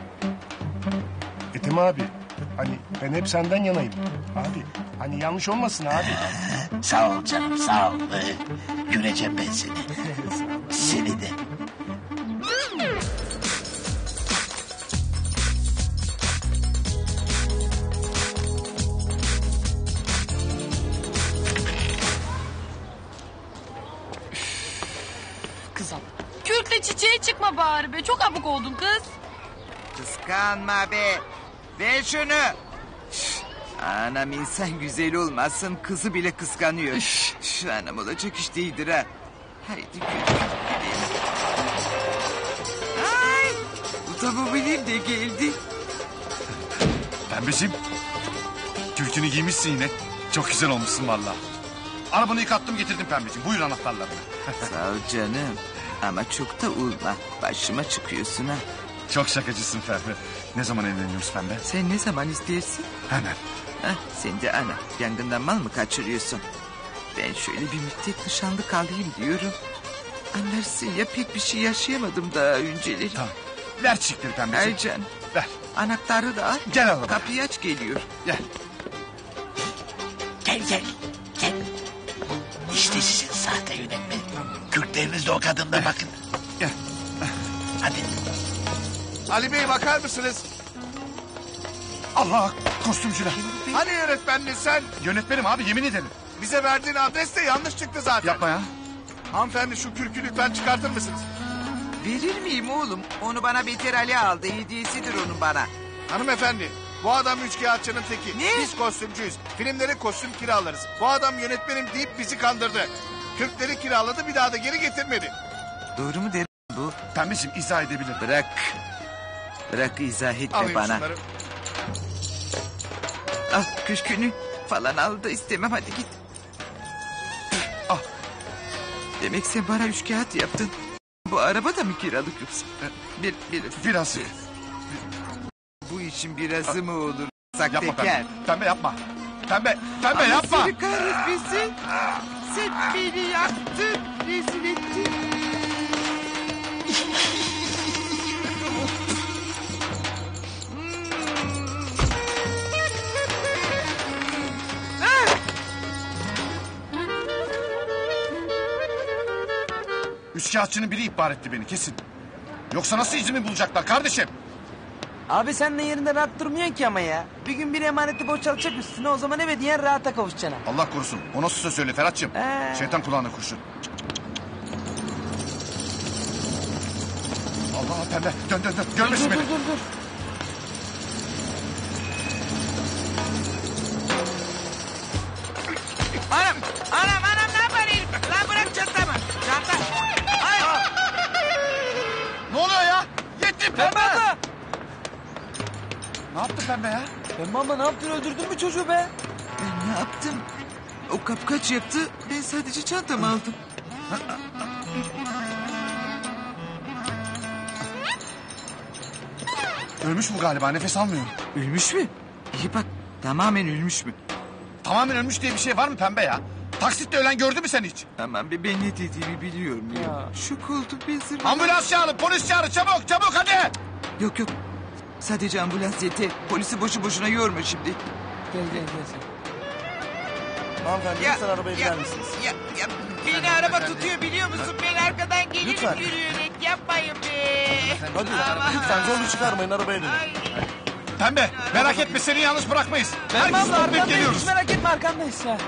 Speaker 12: Ethem abi. Hani ben hep senden yanayım. Abi hani yanlış olmasın abi.
Speaker 14: Sağ ol canım sağ ol. Göreceğim ben seni. Seni de.
Speaker 7: Kızım. Kürkle çiçeğe çıkma bari be. Çok abuk oldun kız.
Speaker 3: Kıskanma be. Ver şunu. Anam insan güzel olmasın kızı bile kıskanıyor. Anam olacak iş değildir ha. Haydi gidelim. Ay, otomobilim de geldi.
Speaker 11: Pembeciğim. Kürkünü giymişsin yine. Çok güzel olmuşsun vallahi. Arabanı yıkattım getirdim Pembeciğim. Buyur anahtarlarını.
Speaker 3: Sağ ol canım. Ama çok da olma. Başıma çıkıyorsun ha.
Speaker 11: Çok şakacısın Pembe. Ne zaman evleniyoruz Pembe?
Speaker 3: Sen ne zaman istersin?
Speaker 11: Hemen.
Speaker 3: Hah, sen de ana yangından mal mı kaçırıyorsun? Ben şöyle bir müddet nişanlı kalayım diyorum. Anlarsın ya pek bir şey yaşayamadım daha önceleri.
Speaker 11: Tamam. Ver çiçekleri Pembeciğim.
Speaker 3: Ay canım.
Speaker 11: Ver.
Speaker 3: Anahtarı da al.
Speaker 11: Gel arabaya.
Speaker 3: Kapıyı aç geliyor.
Speaker 11: Gel.
Speaker 14: Gel gel. Gel. İşte sizin sahte yönetmen. Kürkleriniz de o kadında bakın.
Speaker 11: Gel.
Speaker 14: Hadi.
Speaker 16: Ali Bey bakar mısınız?
Speaker 11: Allah kostümcüler.
Speaker 16: Hani yönetmendin sen?
Speaker 11: Yönetmenim abi yemin ederim.
Speaker 16: Bize verdiğin adres de yanlış çıktı zaten.
Speaker 11: Yapma ya.
Speaker 16: Hanımefendi şu kürkü lütfen çıkartır mısınız?
Speaker 3: Verir miyim oğlum? Onu bana Beter Ali aldı. Hediyesidir onun bana.
Speaker 16: Hanımefendi bu adam üçkağıtçının teki.
Speaker 3: Ne?
Speaker 16: Biz kostümcüyüz. Filmlere kostüm kiralarız. Bu adam yönetmenim deyip bizi kandırdı. Kürkleri kiraladı bir daha da geri getirmedi.
Speaker 3: Doğru mu der bu?
Speaker 11: Pembeciğim izah edebilir.
Speaker 3: Bırak. Bırak izah etme
Speaker 16: Alayım
Speaker 3: bana.
Speaker 16: şunları.
Speaker 3: Al kürkünü falan al da istemem hadi git.
Speaker 11: Ah.
Speaker 3: Demek sen bana üç kağıt yaptın. Bu araba da mı kiralık yoksa?
Speaker 11: Biraz.
Speaker 3: Bu işin birazı mı olur?
Speaker 11: Yapma
Speaker 3: Sakteker.
Speaker 11: Pembe. Pembe yapma. Pembe
Speaker 3: Allah
Speaker 11: yapma.
Speaker 3: seni kahretmesin. Sen beni yaktın. Rezil ettin.
Speaker 11: Üçkağıtçının biri ihbar etti beni kesin. Yoksa nasıl izimi bulacaklar kardeşim?
Speaker 2: Abi sen de yerinde rahat durmuyorsun ki ama ya. Bir gün bir emaneti boşaltacak üstüne o zaman eve diyen rahata kavuşacaksın.
Speaker 11: Allah korusun. O nasıl söz söyle Ferhat'cığım? Şeytan kulağına kurşun. Allah Pembe dön. Görmesin beni.
Speaker 2: Dur. Anam ne yapayım? Lan bırak çantamı. Çanta. Ay.
Speaker 11: Ne oluyor ya? Yetti
Speaker 2: Pembe abla.
Speaker 11: Ne yaptı Pembe ya?
Speaker 2: Pembe abla ne yaptın öldürdün mü çocuğu be?
Speaker 3: Ben ne yaptım? O kapkaç yaptı. Ben sadece çantamı aldım.
Speaker 11: Ölmüş bu galiba nefes almıyor.
Speaker 3: Ölmüş mü? İyi bak tamamen ölmüş mü?
Speaker 11: Tamamen ölmüş diye bir şey var mı Pembe ya? Taksitle ölen gördü mü sen hiç?
Speaker 3: Aman be ben ne dediğimi biliyorum ya. Şok oldum ben zırhım.
Speaker 11: Ambulans çağırın polis çağırın çabuk hadi.
Speaker 3: Yok. Sadece ambulans yeter. Polisi boşu boşuna yorma şimdi.
Speaker 2: Gel sen.
Speaker 13: Hanımefendi lütfen arabaya biner misiniz?
Speaker 3: Ya beni araba tutuyor biliyor musun? Ben arkadan gelirim
Speaker 13: Lütfen.
Speaker 3: yürüyerek yapmayın be.
Speaker 13: Hadi lütfen zorlu çıkarmayın arabaya dönün.
Speaker 16: Pembe merak etme seni yalnız bırakmayız.
Speaker 2: Pembe
Speaker 16: Herkes
Speaker 2: abla
Speaker 16: toplayıp
Speaker 2: arkandayız.
Speaker 16: geliyoruz.
Speaker 2: Hiç merak etme arkandayız ya.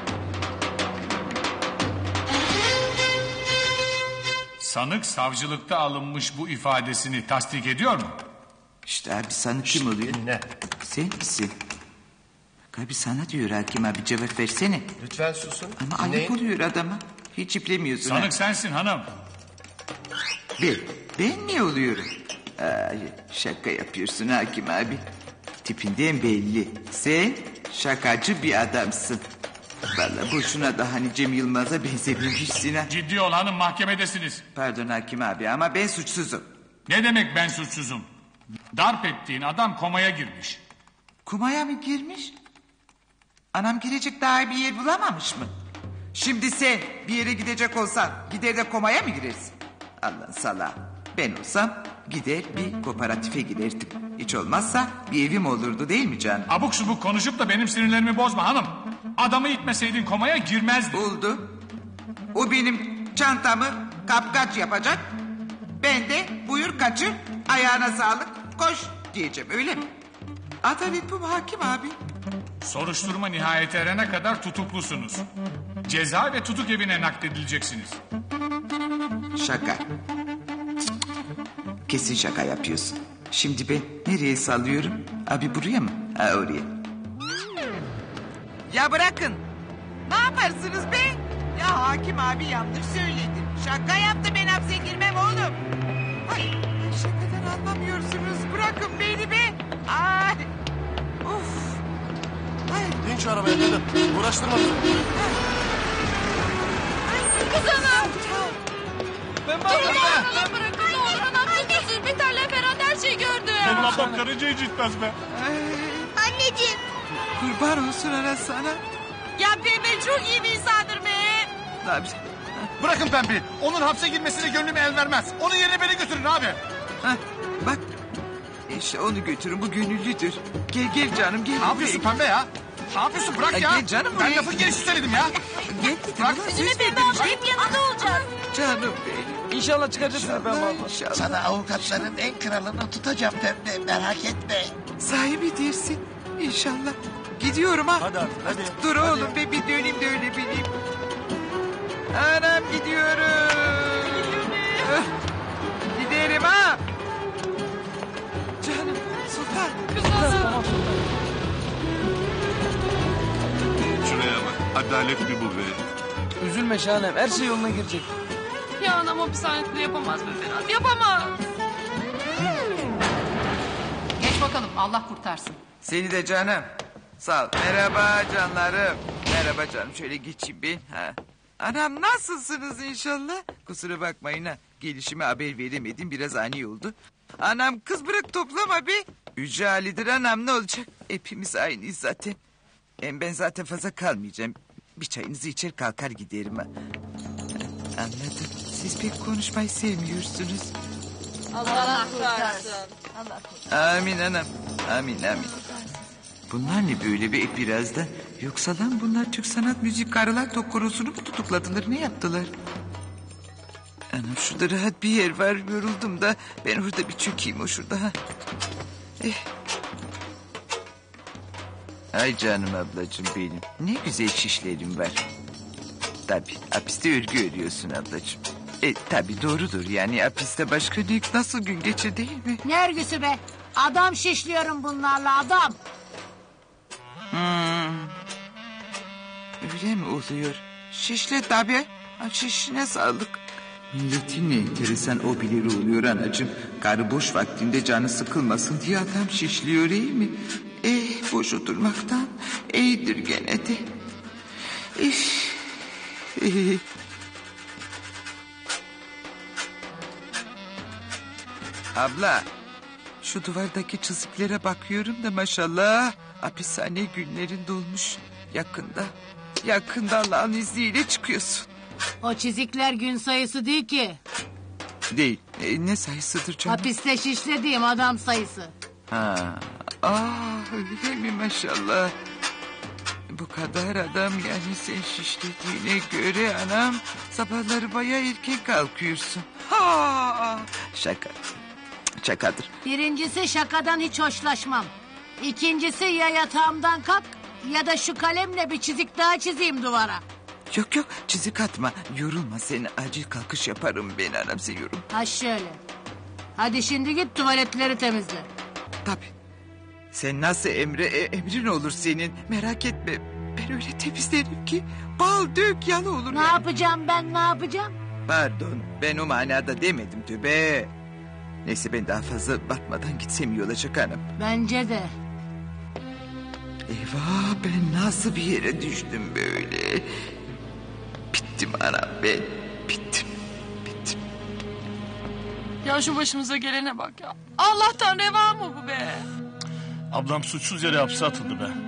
Speaker 11: Sanık savcılıkta alınmış bu ifadesini tasdik ediyor mu?
Speaker 3: İşte abi sana kim oluyor?
Speaker 12: Ne?
Speaker 3: Sen misin? Bak abi sana diyor hakim abi cevap versene.
Speaker 13: Lütfen susun.
Speaker 3: Ama ayıp oluyor adama. Hiç iplemiyorsun.
Speaker 11: Sanık
Speaker 3: ha.
Speaker 11: sensin hanım.
Speaker 3: Ben mi oluyorum? Ay, şaka yapıyorsun hakim abi. Tipinden belli. Sen şakacı bir adamsın. Vallahi boşuna da hani Cem Yılmaz'a benzememişsin ha.
Speaker 11: Ciddi ol hanım mahkemedesiniz.
Speaker 3: Pardon hakim abi ama ben suçsuzum.
Speaker 11: Ne demek ben suçsuzum? Darp ettiğin adam komaya girmiş.
Speaker 3: Kumaya mı girmiş? Anam girecek daha bir yer bulamamış mı? Şimdi sen bir yere gidecek olsan gider de komaya mı girersin? Allah'ın salağı. Ben olsam gider bir kooperatife giderdim. Hiç olmazsa bir evim olurdu değil mi canım?
Speaker 11: Abuk subuk konuşup da benim sinirlerimi bozma hanım. Adamı itmeseydin komaya girmezdi.
Speaker 3: Oldu. O benim çantamı kapkaç yapacak. Ben de buyur kaçır ayağına sağlık koş diyeceğim öyle mi? Adalet bu mu hakim abi?
Speaker 11: Soruşturma nihayete erene kadar tutuklusunuz. Ceza ve tutuk evine nakledileceksiniz.
Speaker 3: Şaka. Kesin şaka yapıyorsun. Şimdi ben nereye sallıyorum? Abi buraya mı? Ha oraya. Ya bırakın. Ne yaparsınız be? Ya hakim abi yanlış söyledi. Şaka yaptı ben hapse girmem oğlum. Ay, şakadan anlamıyorsunuz. Bırakın beni be. Ay. Uf. Ay.
Speaker 13: İn şu arabaya dedim. Uğraştırma bizi.
Speaker 6: Kız hanım.
Speaker 2: Ben
Speaker 6: Bırakın bırakın ne olur anam çok üzül. Biterle Ferhat her şeyi gördü.
Speaker 11: Benim ablam karıncayı citmez be.
Speaker 4: Anneciğim.
Speaker 3: Kurban olsun ana sana.
Speaker 4: Ya Pembe çok iyi bir insandır be.
Speaker 3: Abi.
Speaker 16: Bırakın Pembe'yi. Onun hapse girmesine gönlüm el vermez. Onun yerine beni götürün abi.
Speaker 3: Heh, bak. İşte onu götürün bu gönüllüdür. Gel canım gel.
Speaker 16: Ne yapıyorsun Pembe ya? Ne yapıyorsun bırak ya.
Speaker 3: Gel canım
Speaker 16: ben
Speaker 3: buraya.
Speaker 16: lafın gelişi söyledim ya.
Speaker 3: Gel
Speaker 16: Bırak.
Speaker 4: Üzülme Pembe abla hep yanında olacağız.
Speaker 3: Canım benim.
Speaker 2: İnşallah çıkacaksın Pembe abla.
Speaker 3: İnşallah.
Speaker 14: Sana avukatların en kralını tutacağım Pembe, merak etme.
Speaker 3: Sahibi dersin. İnşallah. Gidiyorum ha.
Speaker 13: Hadi artık hadi.
Speaker 3: Dur
Speaker 13: Hadi.
Speaker 3: oğlum be bir döneyim de öyle bineyim. Anam gidiyorum. Giderim ha. Canım Sultan.
Speaker 10: Şuraya bak. Adalet mi bu be?
Speaker 2: Üzülme Şahanem her şey yoluna girecek.
Speaker 6: Ya anam hapishanede yapamaz be Ferhat. Yapamaz.
Speaker 17: Geç bakalım Allah kurtarsın.
Speaker 3: Seni de canım. Sağ ol. Merhaba canlarım. Merhaba canım şöyle geçeyim ben. Ha. Anam nasılsınız inşallah? Kusura bakmayın ha. Gelişime haber veremedim biraz ani oldu. Anam kız bırak toplama be. Yüce Ali'dir anam ne olacak? Hepimiz aynıyız zaten. Hem ben zaten fazla kalmayacağım. Bir çayınızı içer kalkar giderim ha. Anladım. Siz pek konuşmayı sevmiyorsunuz.
Speaker 6: Allah kurtarsın.
Speaker 3: Amin anam. Amin amin. Bunlar ne böyle be biraz da? Yoksa lan bunlar Türk Sanat Müzik Karılar Tok Korosu'nu mu tutukladılar? Ne yaptılar? Anam şurada rahat bir yer var. Yoruldum da ben orada bir çökeyim o şurada. Ha. Ay canım ablacığım benim. Ne güzel şişlerim var. Tabii hapiste örgü örüyorsun ablacığım. Tabii doğrudur yani hapiste başka ne nasıl gün geçir değil mi?
Speaker 15: Ne örgüsü be? Adam şişliyorum bunlarla adam.
Speaker 3: Öyle mi oluyor? Şişle tabii. Şişine sağlık. Milletin ne enteresan hobileri oluyor anacığım. Karı boş vaktinde canı sıkılmasın diye adam şişliyor değil mi? Boş oturmaktan iyidir gene de. Abla, şu duvardaki çiziklere bakıyorum da maşallah hapishane günlerin dolmuş yakında. Yakında Allah'ın izniyle çıkıyorsun.
Speaker 15: O çizikler gün sayısı değil ki.
Speaker 3: Değil. Ne sayısıdır canım?
Speaker 15: Hapiste şişlediğim adam sayısı.
Speaker 3: Ha. Öyle mi maşallah. Bu kadar adam yani sen şişlediğine göre anam sabahları bayağı erken kalkıyorsun. Şaka. Şakadır.
Speaker 15: Birincisi şakadan hiç hoşlaşmam. İkincisi ya yatağımdan kalk ya da şu kalemle bir çizik daha çizeyim duvara.
Speaker 3: Yok yok çizik atma. Yorulma seni acil kalkış yaparım ben anam seviyorum.
Speaker 15: Ha şöyle. Hadi şimdi git tuvaletleri temizle.
Speaker 3: Tabii. Sen nasıl emrin olur senin merak etme. Ben öyle temizlerim ki bal dök yalı olur.
Speaker 15: Ne yapacağım ben ne yapacağım?
Speaker 3: Pardon ben o manada demedim tübe. Neyse ben daha fazla batmadan gitsem iyi olacak hanım.
Speaker 15: Bence de.
Speaker 3: Eyvah ben nasıl bir yere düştüm böyle. Bittim anam ben bittim.
Speaker 7: Ya şu başımıza gelene bak ya. Allah'tan reva mı bu be?
Speaker 5: Ablam suçsuz yere hapse atıldı be.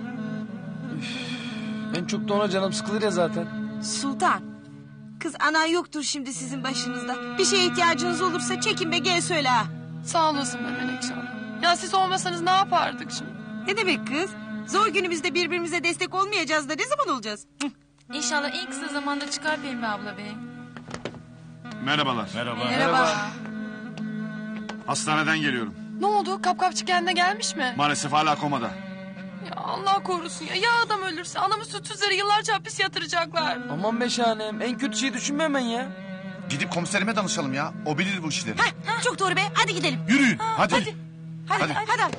Speaker 2: En çok da ona canım sıkılır ya zaten.
Speaker 4: Sultan. Kız anan yoktur şimdi sizin başınızda. Bir şeye ihtiyacınız olursa çekin be gel söyle ha.
Speaker 7: Sağ olasın be Menekşe Hanım. Ya siz olmasanız ne yapardık şimdi?
Speaker 4: Ne demek kız? Zor günümüzde birbirimize destek olmayacağız da ne zaman olacağız?
Speaker 6: İnşallah en kısa zamanda çıkar Pembe abla bey.
Speaker 11: Merhabalar.
Speaker 7: Merhaba.
Speaker 11: Hastaneden geliyorum.
Speaker 7: Ne oldu? Kapkapçı kendine gelmiş mi?
Speaker 11: Maalesef hala komada.
Speaker 7: Ya Allah korusun ya. Ya adam ölürse anamı suçsuz yere yıllarca hapis yatıracaklar.
Speaker 2: Aman be şahanem en kötü şeyi düşünme hemen ya.
Speaker 11: Gidip komiserime danışalım ya. O bilir bu işleri.
Speaker 4: Çok doğru be hadi gidelim.
Speaker 11: Yürüyün hadi.
Speaker 4: Hadi.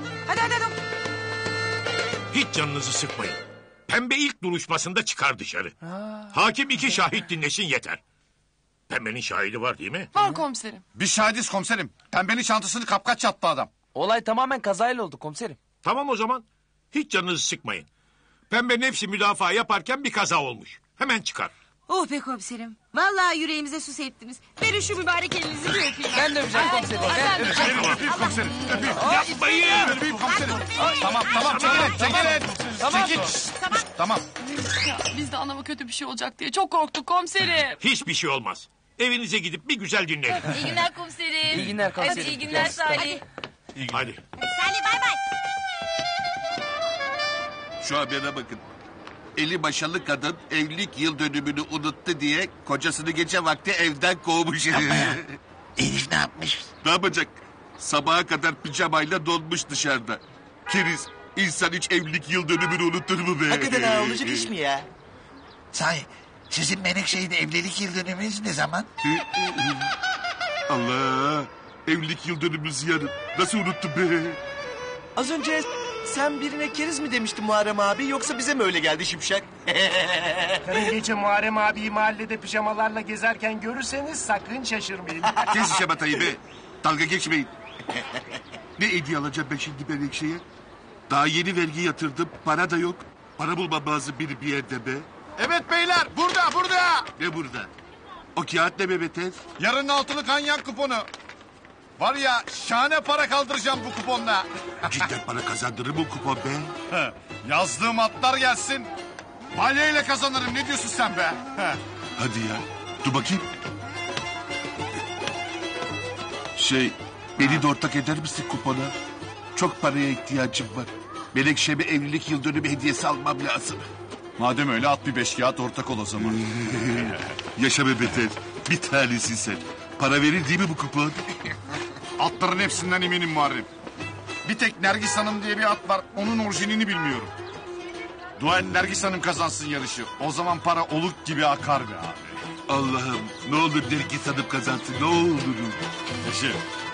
Speaker 10: Hiç canınızı sıkmayın. Pembe ilk duruşmasında çıkar dışarı. Hakim 2 şahit dinlesin yeter. Pembenin şahidi var değil mi?
Speaker 7: Var komiserim.
Speaker 11: Biz şahidiz komiserim. Pembenin çantasını kapkaç çattı adam.
Speaker 2: Olay tamamen kazayla oldu komiserim.
Speaker 10: Tamam o zaman. Hiç canınızı sıkmayın. Pembenin hepsi müdafaa yaparken bir kaza olmuş. Hemen çıkar.
Speaker 4: Oh be komiserim. Vallahi yüreğimize su septiniz. Verin şu mübarek elinizi bir öpeyim.
Speaker 2: Ben de öpeceğim komiserim. Ben öpeceğim.
Speaker 11: Öpeyim komiserim. Öpeyim.
Speaker 10: Yapmayın.
Speaker 11: Öpeyim komiserim. Tamam çekilin.
Speaker 2: Tamam.
Speaker 11: Çekil. Tamam.
Speaker 7: Ya biz de anama kötü bir şey olacak diye çok korktuk komiserim.
Speaker 10: Hiçbir şey olmaz. Evinize gidip bir güzel dinleyin.
Speaker 6: İyi günler komiserim.
Speaker 2: İyi günler komiserim.
Speaker 6: Hadi iyi günler Salih.
Speaker 10: Hadi.
Speaker 4: Salih bay bay.
Speaker 16: Şu habere bakın. Eli başalı kadın evlilik yıl dönümünü unuttu diye kocasını gece vakti evden kovmuş.
Speaker 14: Elif ne yapmış?
Speaker 16: Ne yapacak? Sabaha kadar pijamayla donmuş dışarıda. Keriz, insan hiç evlilik yıl dönümünü unutur mu be?
Speaker 13: Hakikaten ha, olacak iş mi ya?
Speaker 14: Sahi sizin Menekşe'yle evlilik yıl dönümünüz ne zaman?
Speaker 16: Allah! Evlilik yıl dönümümüz yarın. Nasıl unuttum be?
Speaker 13: Az önce sen birine keriz mi demiştin Muharrem abi yoksa bize mi öyle geldi Şimşek?
Speaker 12: Karın gece Muharrem abiyi mahallede pijamalarla gezerken görürseniz sakın şaşırmayın.
Speaker 16: Kes işe batayı be. Dalga geçmeyin. Ne hediye alacağım ben şimdi Menekşe'ye? Daha yeni vergi yatırdım. Para da yok. Para bulmam lazım bir yerde be.
Speaker 11: Evet beyler burada.
Speaker 16: Ne burada? O kağıt ne Mehmet'e?
Speaker 11: Yarının altılı kanyan kuponu. Var ya şahane para kaldıracağım bu kuponla.
Speaker 16: Cidden para kazandırır mı o kupon be?
Speaker 11: Yazdığım atlar gelsin. Balyeyle kazanırım ne diyorsun sen be?
Speaker 16: Hadi ya. Dur bakayım. Beni de ortak eder misin kupona? Çok paraya ihtiyacım var. Menekşe'me evlilik yıl dönümü hediyesi almam lazım.
Speaker 11: Madem öyle at bir 5 kağıt ortak ol o zaman.
Speaker 16: Yaşa be beter. Bir tanesin sen. Para verir değil mi bu kupon?
Speaker 11: Atların hepsinden eminim Muharrem. Bir tek Nergis Hanım diye bir at var. Onun orijinini bilmiyorum. Dua et Nergis Hanım kazansın yarışı. O zaman para oluk gibi akar be abi.
Speaker 16: Allah'ım ne olur Nergis Hanım kazansın ne olur.
Speaker 11: Yaşa.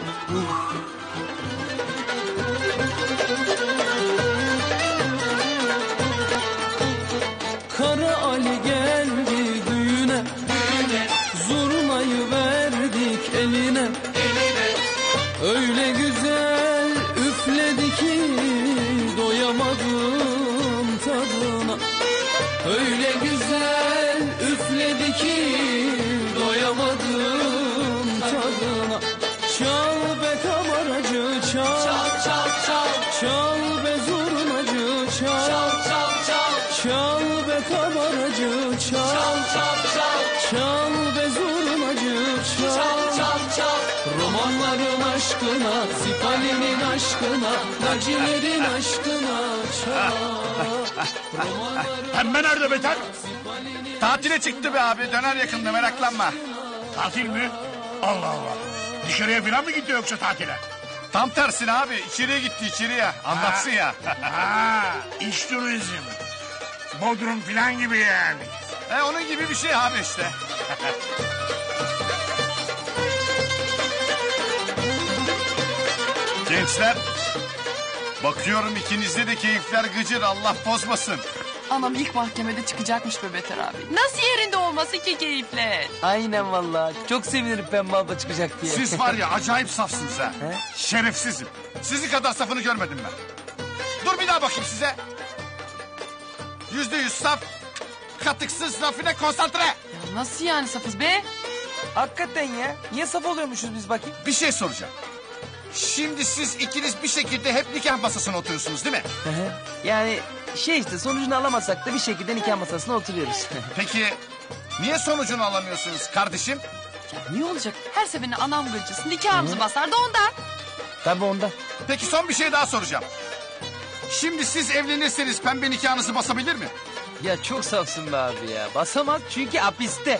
Speaker 1: Kara Ali geldi düğüne. Zurnayı verdik eline. Öyle güzel üfledi ki doyamadım tadına. Öyle güzel üfledi ki doyamadım tadına. Çal be kabaracı çal. Çal be zurnacı çal. Çal be kabaracı çal. Çal be zurnacı çal. Romanların aşkına, Sipali'nin aşkına, Nacilerin aşkına çal.
Speaker 11: Pembe nerede beter? Tatile çıktı be abi. Döner yakında meraklanma.
Speaker 12: Tatil mi? Allah Allah. Dışarıya falan mı gitti yoksa tatile?
Speaker 11: Tam tersine abi. İçeriye gitti içeriye. Anlatsın ya.
Speaker 9: Ha, iş turizm. Bodrum filan gibi yani.
Speaker 11: Onun gibi bir şey abi işte. Gençler. Bakıyorum ikinizde de keyifler gıcır. Allah bozmasın.
Speaker 7: Anam ilk mahkemede çıkacakmış be Beter abi. Nasıl yerinde olmasın ki keyifle?
Speaker 2: Aynen vallahi. Çok sevinirim Pembe abla çıkacak diye.
Speaker 11: Siz var ya acayip safsınız ha. Şerefsizim. Sizi kadar safını görmedim ben. Dur bir daha bakayım size. %100 saf. Katıksız, rafine, konsantre.
Speaker 7: Ya nasıl yani safız be?
Speaker 2: Hakikaten ya. Niye saf oluyormuşuz biz bakayım?
Speaker 11: Bir şey soracağım. Şimdi siz ikiniz bir şekilde hep nikah masasına oturuyorsunuz değil mi?
Speaker 2: Yani işte sonucunu alamazsak da bir şekilde nikah masasına oturuyoruz.
Speaker 11: Peki niye sonucunu alamıyorsunuz kardeşim?
Speaker 7: Ya niye olacak? Her seferinde anam gırcısı nikahımızı basar da ondan.
Speaker 2: Tabii ondan.
Speaker 11: Peki son bir şey daha soracağım. Şimdi siz evlenirseniz pembe nikahınızı basabilir mi?
Speaker 2: Ya çok safsın be abi ya. Basamaz çünkü hapiste.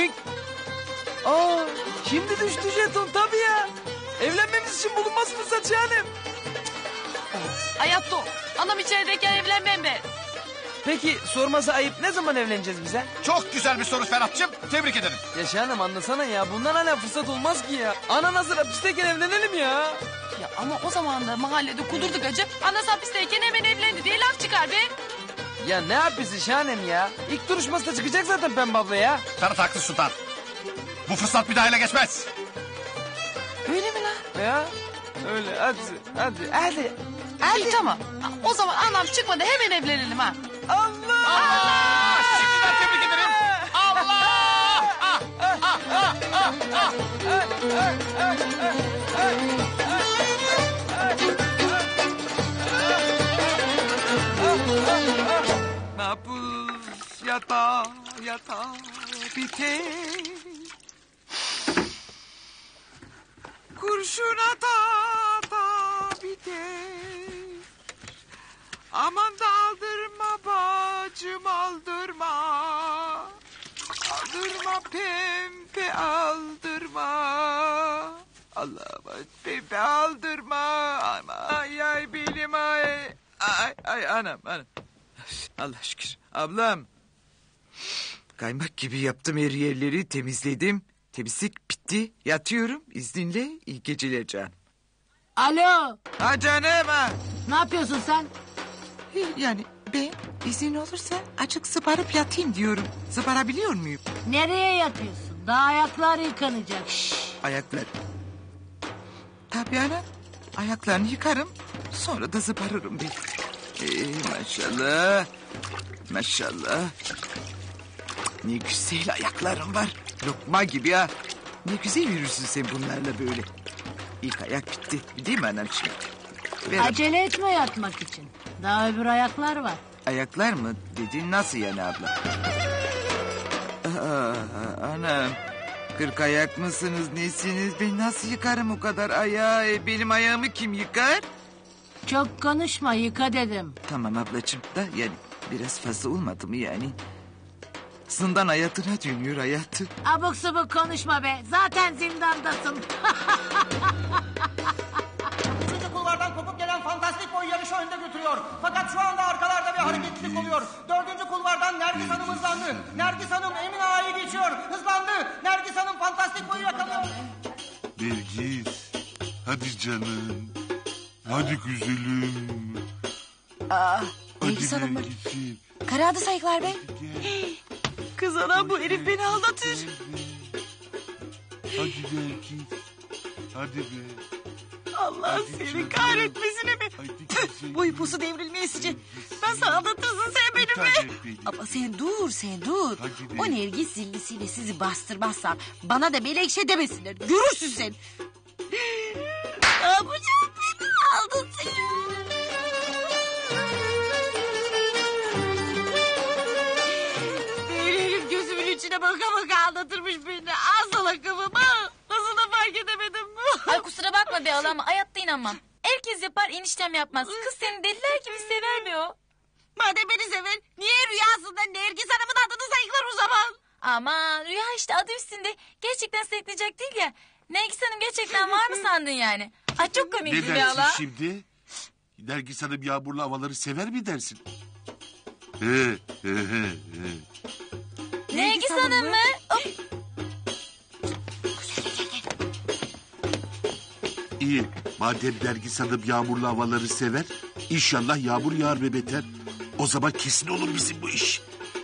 Speaker 2: Şimdi düştü jeton tabii ya. Evlenmemiz için bulunmaz fırsat canım.
Speaker 7: Hayatta o. Anam içerideyken evlenmem ben.
Speaker 2: Peki sorması ayıp ne zaman evleneceğiz bize?
Speaker 11: Çok güzel bir soru Ferhat'cığım. Tebrik ederim.
Speaker 2: Ya Şahanem anlasana ya. Bundan hala fırsat olmaz ki ya. Anan hazır hapisteyken evlenelim ya.
Speaker 7: Ya ama o zaman da mahallede kudurduk acı. Anası hapisteyken hemen evlendi diye laf çıkar be.
Speaker 2: Ya ne yapıyorsun Şahanem ya? İlk duruşmasında çıkacak zaten Pembe abla ya.
Speaker 11: Ferhat haklı Sultan. Bu fırsat bir daha ele geçmez.
Speaker 7: Öyle mi lan?
Speaker 2: Ya öyle hadi.
Speaker 7: İyi tamam. O zaman anam çıkmadı hemen evlenelim ha.
Speaker 11: Allah! Şimdiden tebrik ederim. Allah!
Speaker 3: Nabız yata biter. Kurşun ata biter. Aman da aldırma bacım aldırma. Aldırma pembe aldırma. Allah pembe aldırma. Ay benim ay anam. Allah şükür. Ablam. Kaymak gibi yaptım her yerleri temizledim. Temizlik bitti. Yatıyorum izninle. İyi geceler canım.
Speaker 15: Alo.
Speaker 3: Ha canım ha.
Speaker 15: Ne yapıyorsun sen?
Speaker 3: Yani ben izin olursa açık sıparıp yatayım diyorum. Sıparabiliyor muyum?
Speaker 15: Nereye yatıyorsun? Daha ayaklar yıkanacak. Şşş.
Speaker 3: Ayaklar. Tabii anam. Ayaklarını yıkarım. Sonra da zıparırım ben. Maşallah. Maşallah. Ne güzel ayaklarım var. Lokma gibi ha. Ne güzel yürürsün sen bunlarla böyle. İlk ayak bitti. Değil mi anamcığım?
Speaker 15: Acele etme yatmak için. Daha öbür ayaklar var.
Speaker 3: Ayaklar mı dediğin nasıl yani abla? Anam. 40 ayak mısınız nesiniz? Ben nasıl yıkarım o kadar ayağı? Benim ayağımı kim yıkar?
Speaker 15: Çok konuşma yıka dedim.
Speaker 3: Tamam ablacığım da yani biraz fazla olmadı mı yani? Zindan hayatına dönüyor hayatı.
Speaker 15: Abuk subuk konuşma be. Zaten zindandasın.
Speaker 18: Üçüncü kulvardan kopuk gelen fantastik boy yarışı önde götürüyor. Fakat şu anda arkalarda bir hareketlilik oluyor. Dördüncü kulvardan Nergis Hanım hızlandı. Nergis Hanım Emin Ağa'yı geçiyor. Hızlandı. Nergis Hanım fantastik boyu yakalıyor.
Speaker 16: Nergis. Hadi canım. Hadi güzelim.
Speaker 4: Nergis Hanım mı?
Speaker 16: Nergis'im.
Speaker 4: Karardı sayıklar be.
Speaker 3: Kız anam bu herif beni aldatır.
Speaker 16: Hadi Nergis. Hadi be.
Speaker 3: Allah seni kahretmesine mi? Boy posu devrilmeyesice. Ben sana aldatırsın sen beni be.
Speaker 4: Ama sen dur. O Nergis zillisiyle sizi bastırmazsam bana da melekşe demesinler. Görürsün sen. Ne yapacağım beni aldın seni. Herif gözümün içine baka baka aldatırmış beni. Al sana kafamı. Nasıl da fark edemedim.
Speaker 6: Ay kusura bakma be hala ama hayatta inanmam. Herkes yapar eniştem yapmaz. Kız seni deliler gibi sever be o.
Speaker 4: Madem beni sever niye rüyasında Nergis Hanım'ın adını sayıklar o zaman?
Speaker 6: Aman rüya işte adı üstünde. Gerçekten sayıklayacak değil ya. Nergis Hanım gerçekten var mı sandın yani? Ay çok
Speaker 16: Ne
Speaker 6: komikti be
Speaker 16: dersin
Speaker 6: hala.
Speaker 16: şimdi? Nergis Hanım yağmurlu havaları sever mi dersin?
Speaker 6: Nergis Hanım mı?
Speaker 16: İyi. Madem Nergis Hanım yağmurlu havaları sever, inşallah yağmur yağar be beter. O zaman kesin olur bizim bu iş.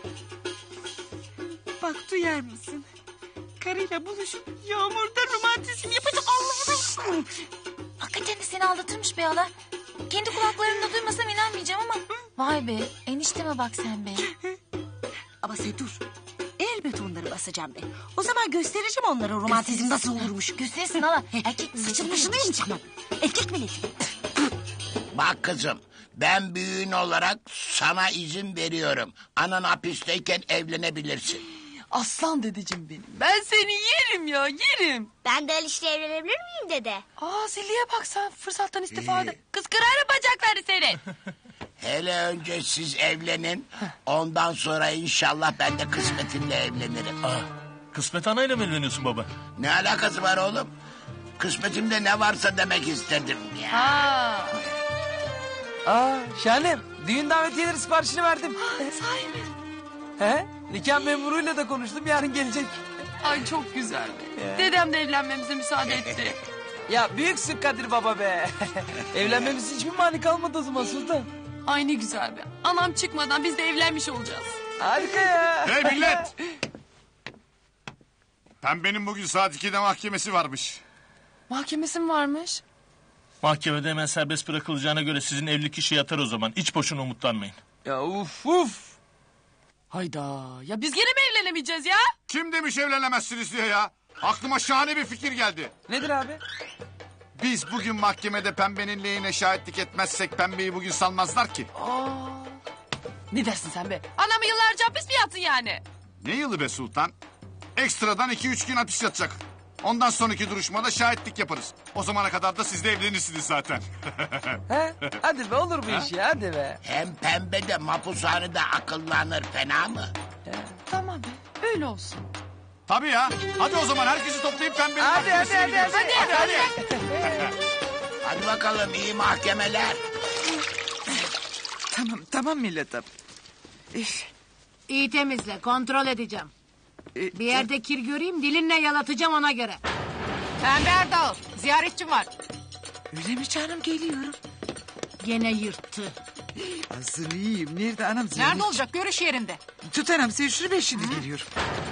Speaker 4: Bak duyar mısın? Karıyla buluşup yağmurda romantizm yapacak Allah'ım.
Speaker 6: Hakikaten de seni aldatırmış be hala. Kendi kulaklarımla duymasam inanmayacağım ama. Vay be enişteme bak sen be.
Speaker 4: Ama sen dur. Elbet onları basacağım ben. O zaman göstereceğim onlara romantizm nasıl olurmuş.
Speaker 6: Göstersin hala. Erkek
Speaker 4: Saçın başına mı çıkmadın? Erkek milleti.
Speaker 9: Bak kızım, ben büyüğün olarak sana izin veriyorum. Anan hapisteyken evlenebilirsin.
Speaker 7: Aslan dedeciğim benim. Ben seni yerim ya yerim.
Speaker 19: Ben de Aliş'le evlenebilir miyim dede?
Speaker 7: Aa Zilli'ye bak sen fırsattan istifade. Kız kırarım bacakları senin.
Speaker 9: Hele önce siz evlenin. Ondan sonra inşallah ben de kısmetimle evlenirim.
Speaker 5: Kısmet anayla mı evleniyorsun baba?
Speaker 9: Ne alakası var oğlum? Kısmetimde ne varsa demek istedim ya.
Speaker 2: Şahanem düğün davetiyeleri siparişini verdim.
Speaker 7: Sahi mi?
Speaker 2: He? Nikah memuruyla da konuştum yarın gelecek.
Speaker 7: Ay çok güzel be. Dedem de evlenmemize müsaade etti.
Speaker 2: Ya büyüksün Kadir baba be. Evlenmemiz hiçbir mani kalmadı o zaman Sultan.
Speaker 7: Ay ne güzel be. Anam çıkmadan biz de evlenmiş olacağız.
Speaker 2: Harika ya.
Speaker 11: Hey millet! Pembenin bugün saat 2'de mahkemesi varmış.
Speaker 7: Mahkemesi mi varmış?
Speaker 5: Mahkemede hemen serbest bırakılacağına göre sizin evlilik işi yatar o zaman. Hiç boşuna umutlanmayın.
Speaker 2: Ya uf.
Speaker 7: Hayda. Ya biz gene mi evlenemeyeceğiz ya?
Speaker 11: Kim demiş evlenemezsiniz diye ya? Aklıma şahane bir fikir geldi.
Speaker 2: Nedir abi?
Speaker 11: Biz bugün mahkemede Pembe'nin lehine şahitlik etmezsek Pembe'yi bugün salmazlar ki.
Speaker 7: Ne dersin sen be? Anamı yıllarca hapis mi yattın yani?
Speaker 11: Ne yılı be Sultan? Ekstradan 2-3 gün hapis yatacak. Ondan sonraki duruşmada şahitlik yaparız. O zamana kadar da siz de evlenirsiniz zaten.
Speaker 2: He? Hadi be olur bu iş ya hadi be.
Speaker 9: Hem pembe de mapushanede akıllanır, fena mı?
Speaker 7: Tamam be. Öyle olsun.
Speaker 11: Tabii ya. Hadi o zaman herkesi toplayıp Pembe'nin
Speaker 2: Hadi.
Speaker 9: Hadi bakalım, iyi mahkemeler.
Speaker 3: Tamam millet abi.
Speaker 15: İyi temizle, kontrol edeceğim. Bir yerde kir göreyim, dilinle yalatacağım ona göre.
Speaker 17: Pembe Erdal, ziyaretçim var.
Speaker 3: Öyle mi canım geliyorum.
Speaker 15: Gene yırttı.
Speaker 3: Hazırlayayım. Nerede anam?
Speaker 17: Nerede olacak? Görüş yerinde.
Speaker 3: Tut anam sen şunu ben şimdi geliyorum.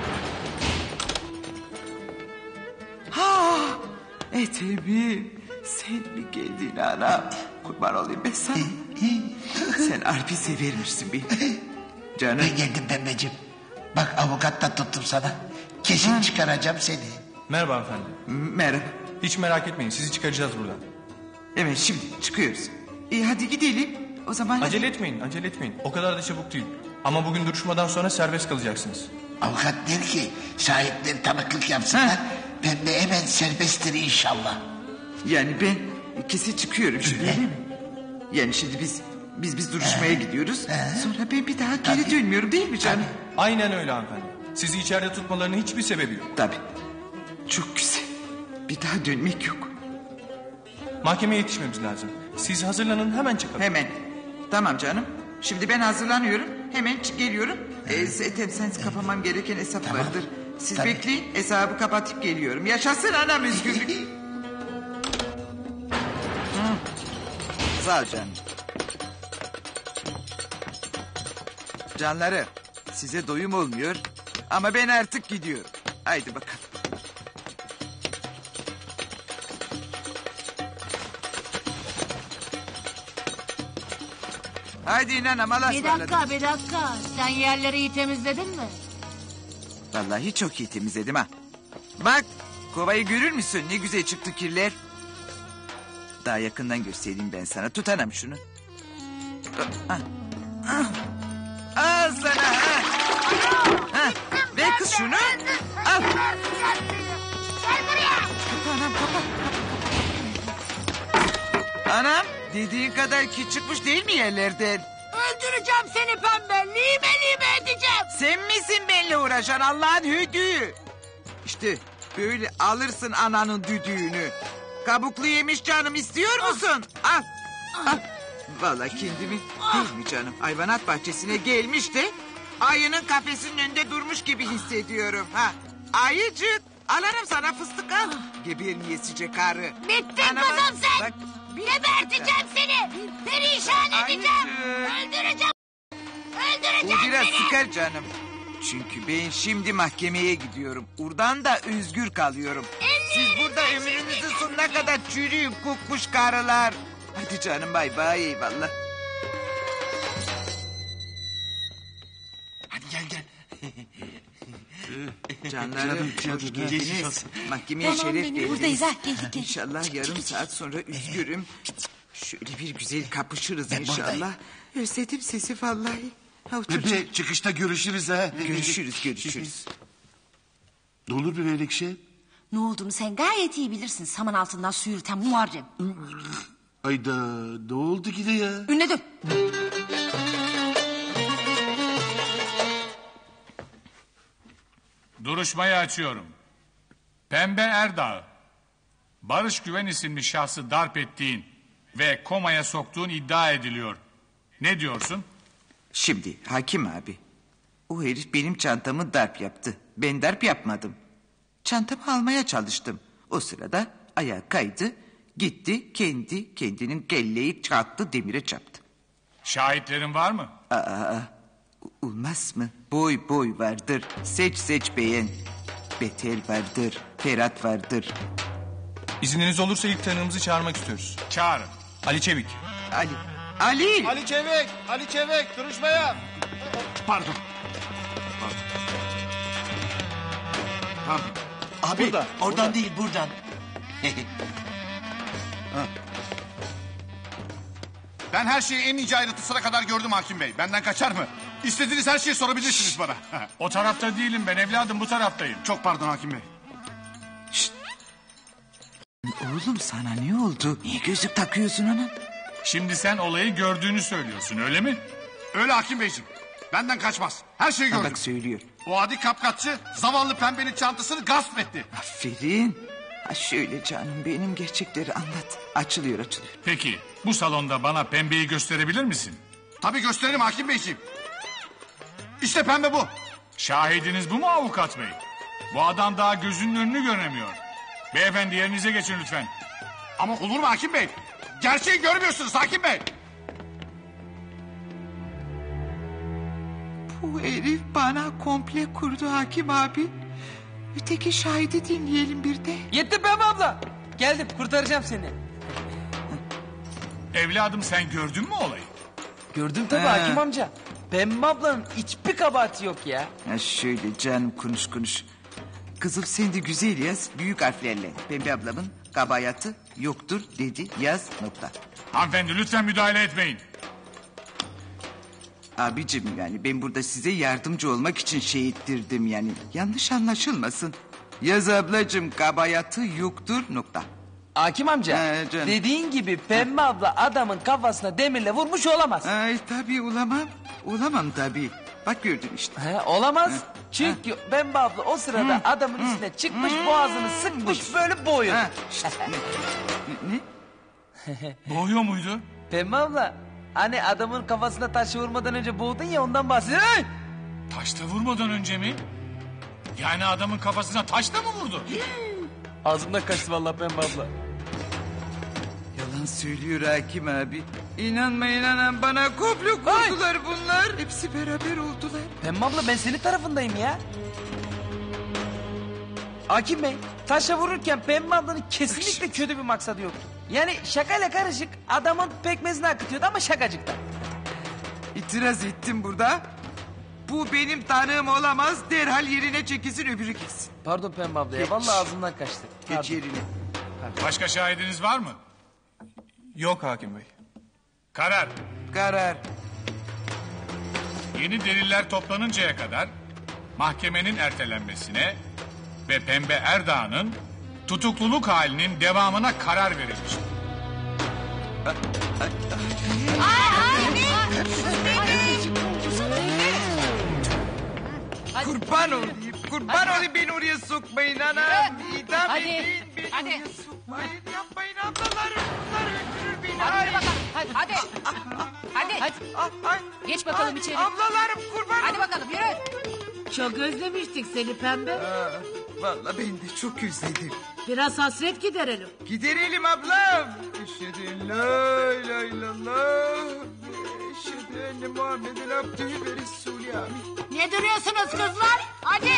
Speaker 3: Ha, Ethem'im. Sen mi geldin anam? Kurban olayım ben sana. Sen Arp'i severmişsin beni. Canım.
Speaker 14: Ben geldim Pembeciğim. Bak avukat da tuttum sana. Kesin çıkaracağım seni.
Speaker 20: Merhaba hanımefendi.
Speaker 3: Merhaba.
Speaker 20: Hiç merak etmeyin, sizi çıkaracağız buradan.
Speaker 3: Evet şimdi çıkıyoruz. İyi hadi gidelim. O zaman...
Speaker 20: Acele etmeyin. O kadar da çabuk değil. Ama bugün duruşmadan sonra serbest kalacaksınız.
Speaker 14: Avukat der ki şahitler tanıklık yapsınlar. Pembe hemen serbesttir inşallah.
Speaker 3: Yani ben kesin çıkıyorum şimdi değil mi? Yani şimdi biz duruşmaya gidiyoruz. Sonra ben bir daha geri dönmüyorum değil mi canım?
Speaker 20: Aynen öyle hanımefendi. Sizi içeride tutmalarının hiçbir sebebi yok.
Speaker 3: Tabii. Çok güzel. Bir daha dönmek yok.
Speaker 20: Mahkemeye yetişmemiz lazım. Siz hazırlanın, hemen çıkalım.
Speaker 3: Hemen. Tamam canım. Şimdi ben hazırlanıyorum. Hemen geliyorum. Zaten sen kapamam gereken hesap vardır. Siz bekleyin. Hesabı kapatıp geliyorum. Yaşasın anam özgürlük. Sağ ol canım. Canları size doyum olmuyor. Ama ben artık gidiyorum. Haydi bakalım. Haydi inan ama
Speaker 15: Bir dakika. Sen yerleri iyi temizledin mi?
Speaker 3: Vallahi çok iyi temizledim ha. Bak kovayı görür müsün? Ne güzel çıktı kirler. Daha yakından göstereyim ben sana. Tut anam şunu. Al sana. Ha. Ver kız şunu. Al. Anam kapat. Anam dediğin kadar ki çıkmış değil mi yerlerden?
Speaker 15: Öldüreceğim seni pembe. Lime edeceğim.
Speaker 3: Sen misin benimle uğraşan Allah'ın hüdüğü? İşte böyle alırsın ananın düdüğünü. Kabuklu yemiş canım istiyor musun? Al. Al. Vallahi kendimi değil mi canım? Hayvanat bahçesine gelmiş de ayının kafesinin önünde durmuş gibi hissediyorum. Ha. Ayıcık alırım sana fıstık al. Gebermeyesice karı.
Speaker 4: Bittin
Speaker 3: Ana
Speaker 4: kızım
Speaker 3: bak,
Speaker 4: sen.
Speaker 3: bak.
Speaker 4: Geberteceğim seni. Perişan edeceğim. Öldüreceğim. Öldüreceğim
Speaker 3: Bu biraz
Speaker 4: seni.
Speaker 3: sıkar canım. Çünkü ben şimdi mahkemeye gidiyorum. Buradan da özgür kalıyorum. Siz burada ömrünüzün sonuna kadar çürüyüp kokmuş karılar. Hadi canım bay bay eyvallah.
Speaker 8: Hadi gel gel.
Speaker 3: Canlarım hoş geldiniz. Mahkemeye
Speaker 4: Tamam,
Speaker 3: şeref
Speaker 4: benim
Speaker 3: verdiniz.
Speaker 4: buradayız, ha. Geldik, geldik.
Speaker 3: İnşallah yarım saat sonra üzgürüm. Şöyle bir güzel kapışırız
Speaker 14: Ben
Speaker 3: inşallah.
Speaker 14: buradayım.
Speaker 3: Özledim sesi vallahi. Ha, otur
Speaker 16: Bebe
Speaker 3: canım.
Speaker 16: çıkışta görüşürüz ha.
Speaker 3: Görüşürüz.
Speaker 16: Ne olur bir Melekşe?
Speaker 4: Ne olduğunu sen gayet iyi bilirsin. Saman altından su yürüten Muharrem.
Speaker 16: Ayda ne oldu yine ya?
Speaker 4: Önüne dön.
Speaker 21: Duruşmayı açıyorum. Pembe Erdağ, Barış Güven isimli şahsı darp ettiğin ve komaya soktuğun iddia ediliyor. Ne diyorsun?
Speaker 3: Şimdi hakim abi. O herif benim çantamı darp yaptı. Ben darp yapmadım. Çantamı almaya çalıştım. O sırada ayağa kaydı. Gitti kendinin kelleyi çattı demire çarptı.
Speaker 21: Şahitlerin var mı?
Speaker 3: Olmaz mı? Boy vardır. Seç beğen. Beter vardır. Ferhat vardır.
Speaker 20: İzniniz olursa ilk tanığımızı çağırmak istiyoruz.
Speaker 21: Çağırın.
Speaker 20: Ali Çevik.
Speaker 3: Ali.
Speaker 13: Ali Çevik duruşmaya.
Speaker 16: Pardon.
Speaker 8: Abi oradan değil buradan.
Speaker 11: Ben her şeyi en ince ayrıntısına kadar gördüm hakim bey. Benden kaçar mı? İstediğiniz her şeyi sorabilirsiniz bana.
Speaker 21: O tarafta değilim ben evladım, bu taraftayım.
Speaker 11: Çok pardon hakim bey.
Speaker 3: Oğlum sana ne oldu? Niye gözlük takıyorsun ona?
Speaker 21: Şimdi sen olayı gördüğünü söylüyorsun, öyle mi?
Speaker 11: Öyle hakim beyciğim. Benden kaçmaz. Her şeyi gördüm.
Speaker 3: Bak söylüyor.
Speaker 11: O adi kapkaççı zavallı pembenin çantasını gasp etti.
Speaker 3: Aferin. Ha şöyle canım benim gerçekleri anlat. Açılıyor.
Speaker 21: Peki bu salonda bana pembeyi gösterebilir misin?
Speaker 11: Tabii gösteririm hakim beyciğim. İşte pembe bu.
Speaker 21: Şahidiniz bu mu avukat bey? Bu adam daha gözünün önünü göremiyor. Beyefendi yerinize geçin lütfen.
Speaker 11: Ama olur mu hakim bey? Gerçeği görmüyorsunuz hakim bey.
Speaker 3: Bu herif bana komple kurdu hakim abi. Öteki şahidi dinleyelim bir de.
Speaker 2: Yetti Pembe abla. Geldim kurtaracağım seni.
Speaker 21: Evladım sen gördün mü olayı?
Speaker 2: Gördüm tabii hakim amca. Pembe ablanın hiçbir kabahati yok ya.
Speaker 3: Ha şöyle canım konuş. Kızım sen de güzel yaz büyük harflerle. Pembe ablamın kabayatı yoktur dedi yaz nokta.
Speaker 21: Hanımefendi lütfen müdahale etmeyin.
Speaker 3: Abicim yani ben burada size yardımcı olmak için şey ettirdim yani. Yanlış anlaşılmasın. Yaz ablacığım kabayatı yoktur nokta.
Speaker 2: Hakim amca
Speaker 3: canım.
Speaker 2: dediğin gibi Pembe abla adamın kafasına demirle vurmuş olamaz.
Speaker 3: Ay tabii olamam tabii. Bak gördün işte.
Speaker 2: Olamaz. Çünkü Pembe abla o sırada adamın üstüne çıkmış boğazını sıkmış böyle boğuyor.
Speaker 3: Ne?
Speaker 21: Boğuyor muydu?
Speaker 2: Pembe abla hani adamın kafasına taş vurmadan önce boğdun ya ondan bahsediyorum. Hey!
Speaker 21: Taşla vurmadan önce mi? Yani adamın kafasına taşla mı vurdu?
Speaker 2: Ağzımdan kaçtı vallahi Pembe abla.
Speaker 3: Yalan söylüyor hakim abi. İnanmayın anam bana komplo kurdular bunlar. Hepsi beraber oldular.
Speaker 2: Pembe abla ben senin tarafındayım ya. Hakim Bey taşla vururken Pembe ablanın kesinlikle kötü bir maksadı yoktu. Yani şakayla karışık adamın pekmezini akıtıyordu ama şakacıktan.
Speaker 3: İtiraz ettim burada. Bu benim tanığım olamaz. Derhal yerine çekilsin öbürü gitsin.
Speaker 2: Pardon Pembe abla ya vallahi ağzımdan kaçtı.
Speaker 3: Geç yerine.
Speaker 21: Başka şahidiniz var mı?
Speaker 20: Yok hakim bey.
Speaker 3: Karar.
Speaker 21: Yeni deliller toplanıncaya kadar mahkemenin ertelenmesine ve Pembe Erdağ'ın tutukluluk halinin devamına karar verilmiştir.
Speaker 3: kurban olayım. Kurban olayım beni oraya sokmayın anam. İdam
Speaker 17: Hadi.
Speaker 3: edin beni
Speaker 17: Hadi.
Speaker 3: oraya sokmayın. Yapmayın ablalarım. Bunlar öldürür beni.
Speaker 17: Hadi bakalım. Hadi. Hadi.
Speaker 3: Ay.
Speaker 17: Geç bakalım içeri.
Speaker 3: Ablalarım kurban.
Speaker 17: Hadi bakalım yürü.
Speaker 15: Çok özlemiştik seni pembe.
Speaker 3: Vallahi ben de çok özledim.
Speaker 15: Biraz hasret giderelim.
Speaker 3: Giderelim ablam. Eşhedü la ilahe illallah. Eşhedü enne Muhammeden abdühü ve resulü amin.
Speaker 15: Ne duruyorsunuz kızlar? Hadi.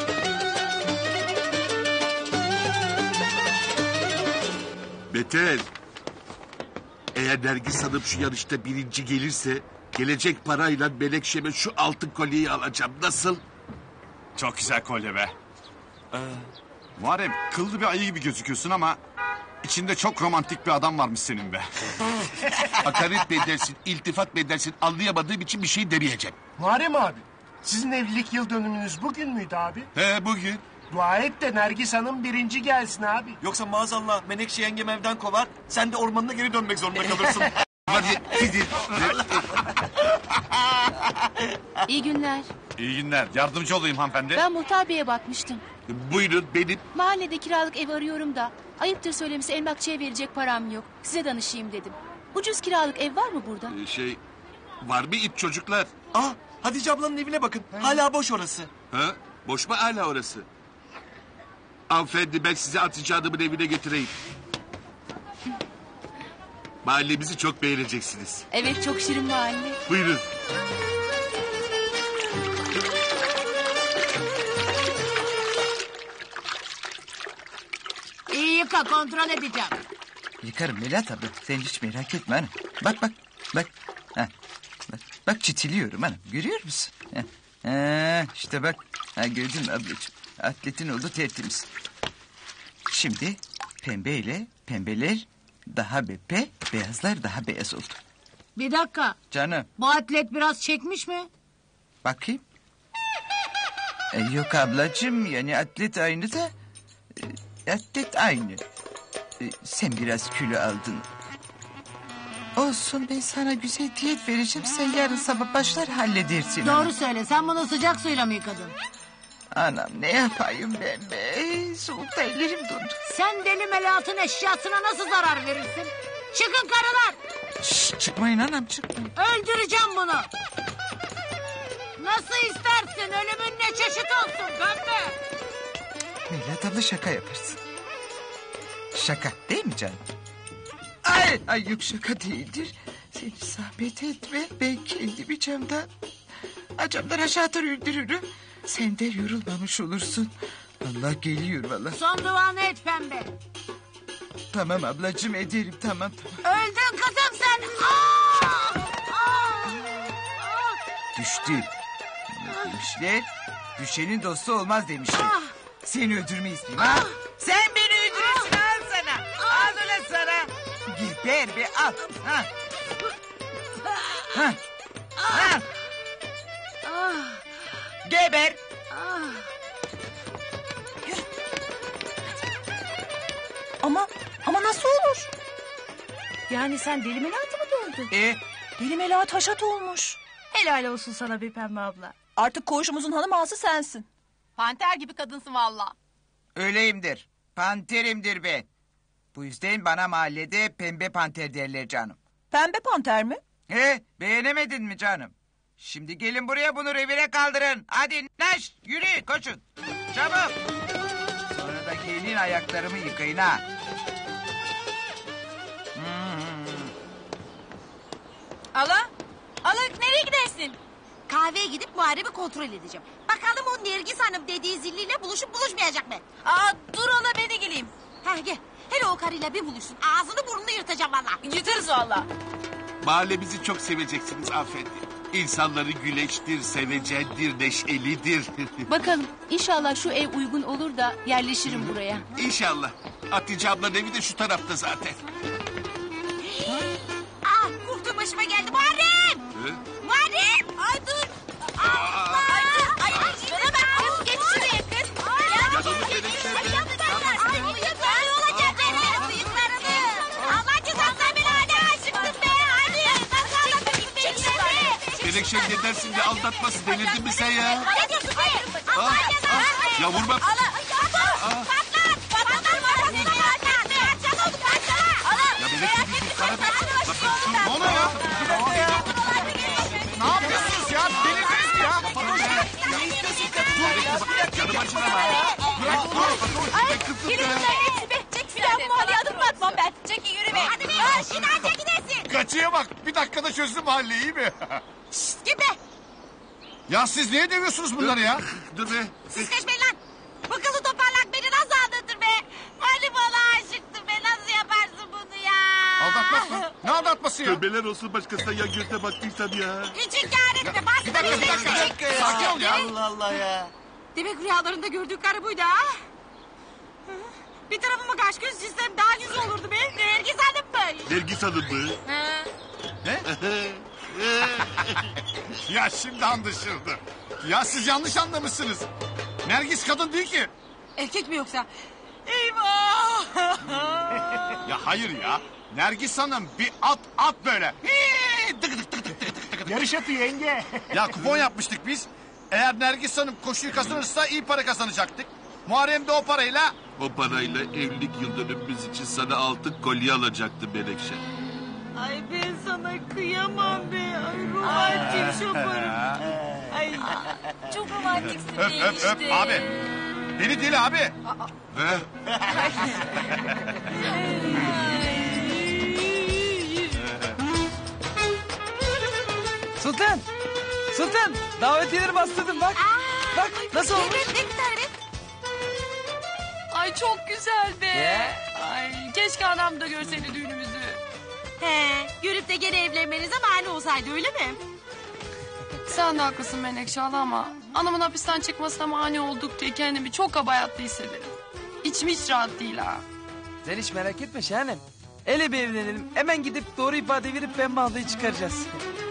Speaker 16: Beter. Eğer Nergis Hanım şu yarışta birinci gelirse... ...gelecek parayla Melekşe'me şu altın kolyeyi alacağım. Nasıl?
Speaker 11: Çok güzel kolye be. Muharrem kıllı bir ayı gibi gözüküyorsun ama... ...içinde çok romantik bir adam varmış senin be.
Speaker 16: Hakaret mi edersin, iltifat mı edersin anlayamadığım için bir şey demeyeceğim.
Speaker 12: Muharrem abi, sizin evlilik yıl dönümünüz bugün müydü abi?
Speaker 16: He bugün.
Speaker 12: Dua et de Nergis Hanım birinci gelsin abi.
Speaker 13: Yoksa maazallah Menekşe yengem evden kovar. Sen de ormanına geri dönmek zorunda kalırsın.
Speaker 16: Hadi gidin.
Speaker 10: İyi günler.
Speaker 11: İyi günler. Yardımcı olayım hanımefendi.
Speaker 10: Ben Muhtar Bey'e bakmıştım.
Speaker 16: Buyurun benim.
Speaker 10: Mahallede kiralık ev arıyorum da. Ayıptır söylemesi emlakçıya verecek param yok. Size danışayım dedim. Ucuz kiralık ev var mı burada?
Speaker 16: Var mı ip çocuklar?
Speaker 13: Hatice ablanın evine bakın. Hala boş orası.
Speaker 16: Ha? Boş mu hala orası? Hanımefendi ben sizi Hatice Hanım'ın evine götüreyim. Mahallemizi çok beğeneceksiniz.
Speaker 10: Evet çok şirin mahalle.
Speaker 16: Buyurun.
Speaker 15: İyi yıka kontrol edeceğim.
Speaker 3: Yıkarım Melahat abla. Sen hiç merak etme hanım. Bak. Ha. Bak çitiliyorum hanım. Görüyor musun? İşte bak. Gördün mü ablacığım? Atletin oldu tertemiz. Şimdi pembeyle pembeler daha bepe, beyazlar daha beyaz oldu.
Speaker 15: Bir dakika.
Speaker 3: Canım.
Speaker 15: Bu atlet biraz çekmiş mi?
Speaker 3: Bakayım. Yok ablacığım yani atlet aynı da... atlet aynı. Sen biraz kilo aldın. Olsun ben sana güzel diyet vereceğim. Sen yarın sabah başlar halledersin.
Speaker 15: Doğru söyle sen bunu sıcak suyla mı yıkadın?
Speaker 3: Anam ne yapayım ben be? Soğukta ellerim dondu.
Speaker 15: Sen deli Melahat'ın eşyasına nasıl zarar verirsin? Çıkın karılar.
Speaker 3: Şşş, çıkmayın anam çıkmayın.
Speaker 15: Öldüreceğim bunu. Nasıl istersin ölümün ne çeşit olsun pembe.
Speaker 3: Melahat abla şaka yaparsın. Şaka değil mi canım? Ay yok şaka değildir. Seni zahmet etme. Ben kendimi camdan aşağı atar öldürürüm. Sen de yorulmamış olursun. Allah geliyor valla.
Speaker 15: Son duanı et pembe.
Speaker 3: Tamam ablacığım ederim tamam.
Speaker 15: Öldün kızım sen.
Speaker 3: Düştü. Ne demişler? Düşenin dostu olmaz demişler. Seni öldürmeyi isteyeyim ha? Sen beni öldürürsün al sana. Al ulan sana. Geber be al. Ha. Geber.
Speaker 7: Ama nasıl olur? Yani sen deli Melahat'ı mı dövdün? Deli Melahat haşat olmuş. Helal olsun sana bir Pembe abla. Artık koğuşumuzun hanım ağası sensin.
Speaker 17: Panter gibi kadınsın valla.
Speaker 3: Öyleyimdir. Panterimdir ben. Bu yüzden bana mahallede pembe panter derler canım.
Speaker 7: Pembe panter mi?
Speaker 3: Beğenemedin mi canım? Şimdi gelin buraya bunu revire kaldırın. Hadi naş yürü koşun. Çabuk. Sonra da gelin ayaklarımı yıkayın ha.
Speaker 4: Ala nereye gidersin? Kahveye gidip Muharrem'i kontrol edeceğim. Bakalım o Nergis Hanım dediği zilliyle buluşup buluşmayacak mı?
Speaker 6: Dur hala ben de geleyim.
Speaker 4: Gel. Hele o karıyla bir buluşsun. Ağzını burnunu yırtacağım valla.
Speaker 6: Yırtarız valla.
Speaker 16: Mahallemizi çok seveceksiniz hanımefendi. İnsanları güleçtir, sevecendir, neşelidir.
Speaker 10: Bakalım inşallah şu ev uygun olur da yerleşirim buraya.
Speaker 16: İnşallah. Hatice ablanın evi de şu tarafta zaten.
Speaker 4: Kurtum başıma geldi Muharrem. Muharrem. Ay dur. Ay şuna bak kız geç şuraya kız.
Speaker 16: Ya da onu
Speaker 4: Ay bıyıkları olacak benim bıyıklarımı. Allah cezasına beni hadi aşıktım be. Hadi nasıl anlatayım beni.
Speaker 16: Melekşe ne dersin de aldatması delirdin mi sen ya?
Speaker 4: Ne diyorsun be?
Speaker 16: Ya vurma. Ya bebek gibi ne oluyor ya? Ne yapıyorsunuz ya? Delirdiniz mi ya? Canım acına bak.
Speaker 17: Çek silahımı mahalleye adım atmam ben. Çekil yürü be.
Speaker 19: Hadi be. İnan çekinesin.
Speaker 11: Kaçıya bak. Bir dakikada çözdüm mahalleyi, iyi mi?
Speaker 19: Şşt git be.
Speaker 11: Ya siz niye dövüyorsunuz bunları ya?
Speaker 16: Dur be.
Speaker 19: Siz kaçmayın lan. Bu kızı toparlak beni nasıl aldatır be? Hani bana aşıktı be. Nasıl yaparsın bunu ya?
Speaker 11: Aldatmak mı? Ne aldatması ya?
Speaker 16: Tövbeler olsun başkasına yan gözle baktıysam ya.
Speaker 19: Hiç inkar etme. Bastır bizi.
Speaker 11: Sakin ol ya.
Speaker 13: Allah Allah ya.
Speaker 4: Demek rüyalarında gördüğü karı buydu ha? Bir tarafıma kaç göz çizsem daha güzel olurdu be. Nergis Hanım mı?
Speaker 16: Nergis Hanım mı?
Speaker 11: Ne? Ya şimdi anlaşıldı. Ya siz yanlış anlamışsınız. Nergis kadın değil ki.
Speaker 4: Erkek mi yoksa? Eyvah!
Speaker 11: Ya hayır ya. Nergis Hanım bir at böyle.
Speaker 12: Yarış atı yenge.
Speaker 11: Ya kupon yapmıştık biz. Eğer Nergis Hanım koşuyu kazanırsa iyi para kazanacaktık. Muharrem de o parayla...
Speaker 16: O parayla evlilik yıl dönümümüz için sana altın kolye alacaktım Menekşe.
Speaker 4: Ay ben sana kıyamam be. Ay romantik şoförüm. Ay.
Speaker 6: Çok romantiksin
Speaker 11: Öp
Speaker 6: be
Speaker 11: öp
Speaker 6: işte.
Speaker 11: öp abi. Beni değil abi.
Speaker 16: He?
Speaker 2: Sultan. Sultan. Davetiyeleri bastırdım bak. Bak nasıl olmuş?
Speaker 4: Ne güzel be.
Speaker 7: Ay çok güzel be.
Speaker 2: Ya.
Speaker 7: Ay keşke anam da görseydi düğünümüzü.
Speaker 4: He, görüp de gene evlenmenize mani olsaydı öyle mi?
Speaker 7: Sen de haklısın Menekşe hala ama anamın hapisten çıkmasına mani olduk diye kendimi çok kabahatli hissederim. İçim hiç rahat değil ha.
Speaker 2: Sen hiç merak etme Şahanem. Ele bir evlenelim. Hemen gidip doğru ifade verip pembe ablayı çıkaracağız.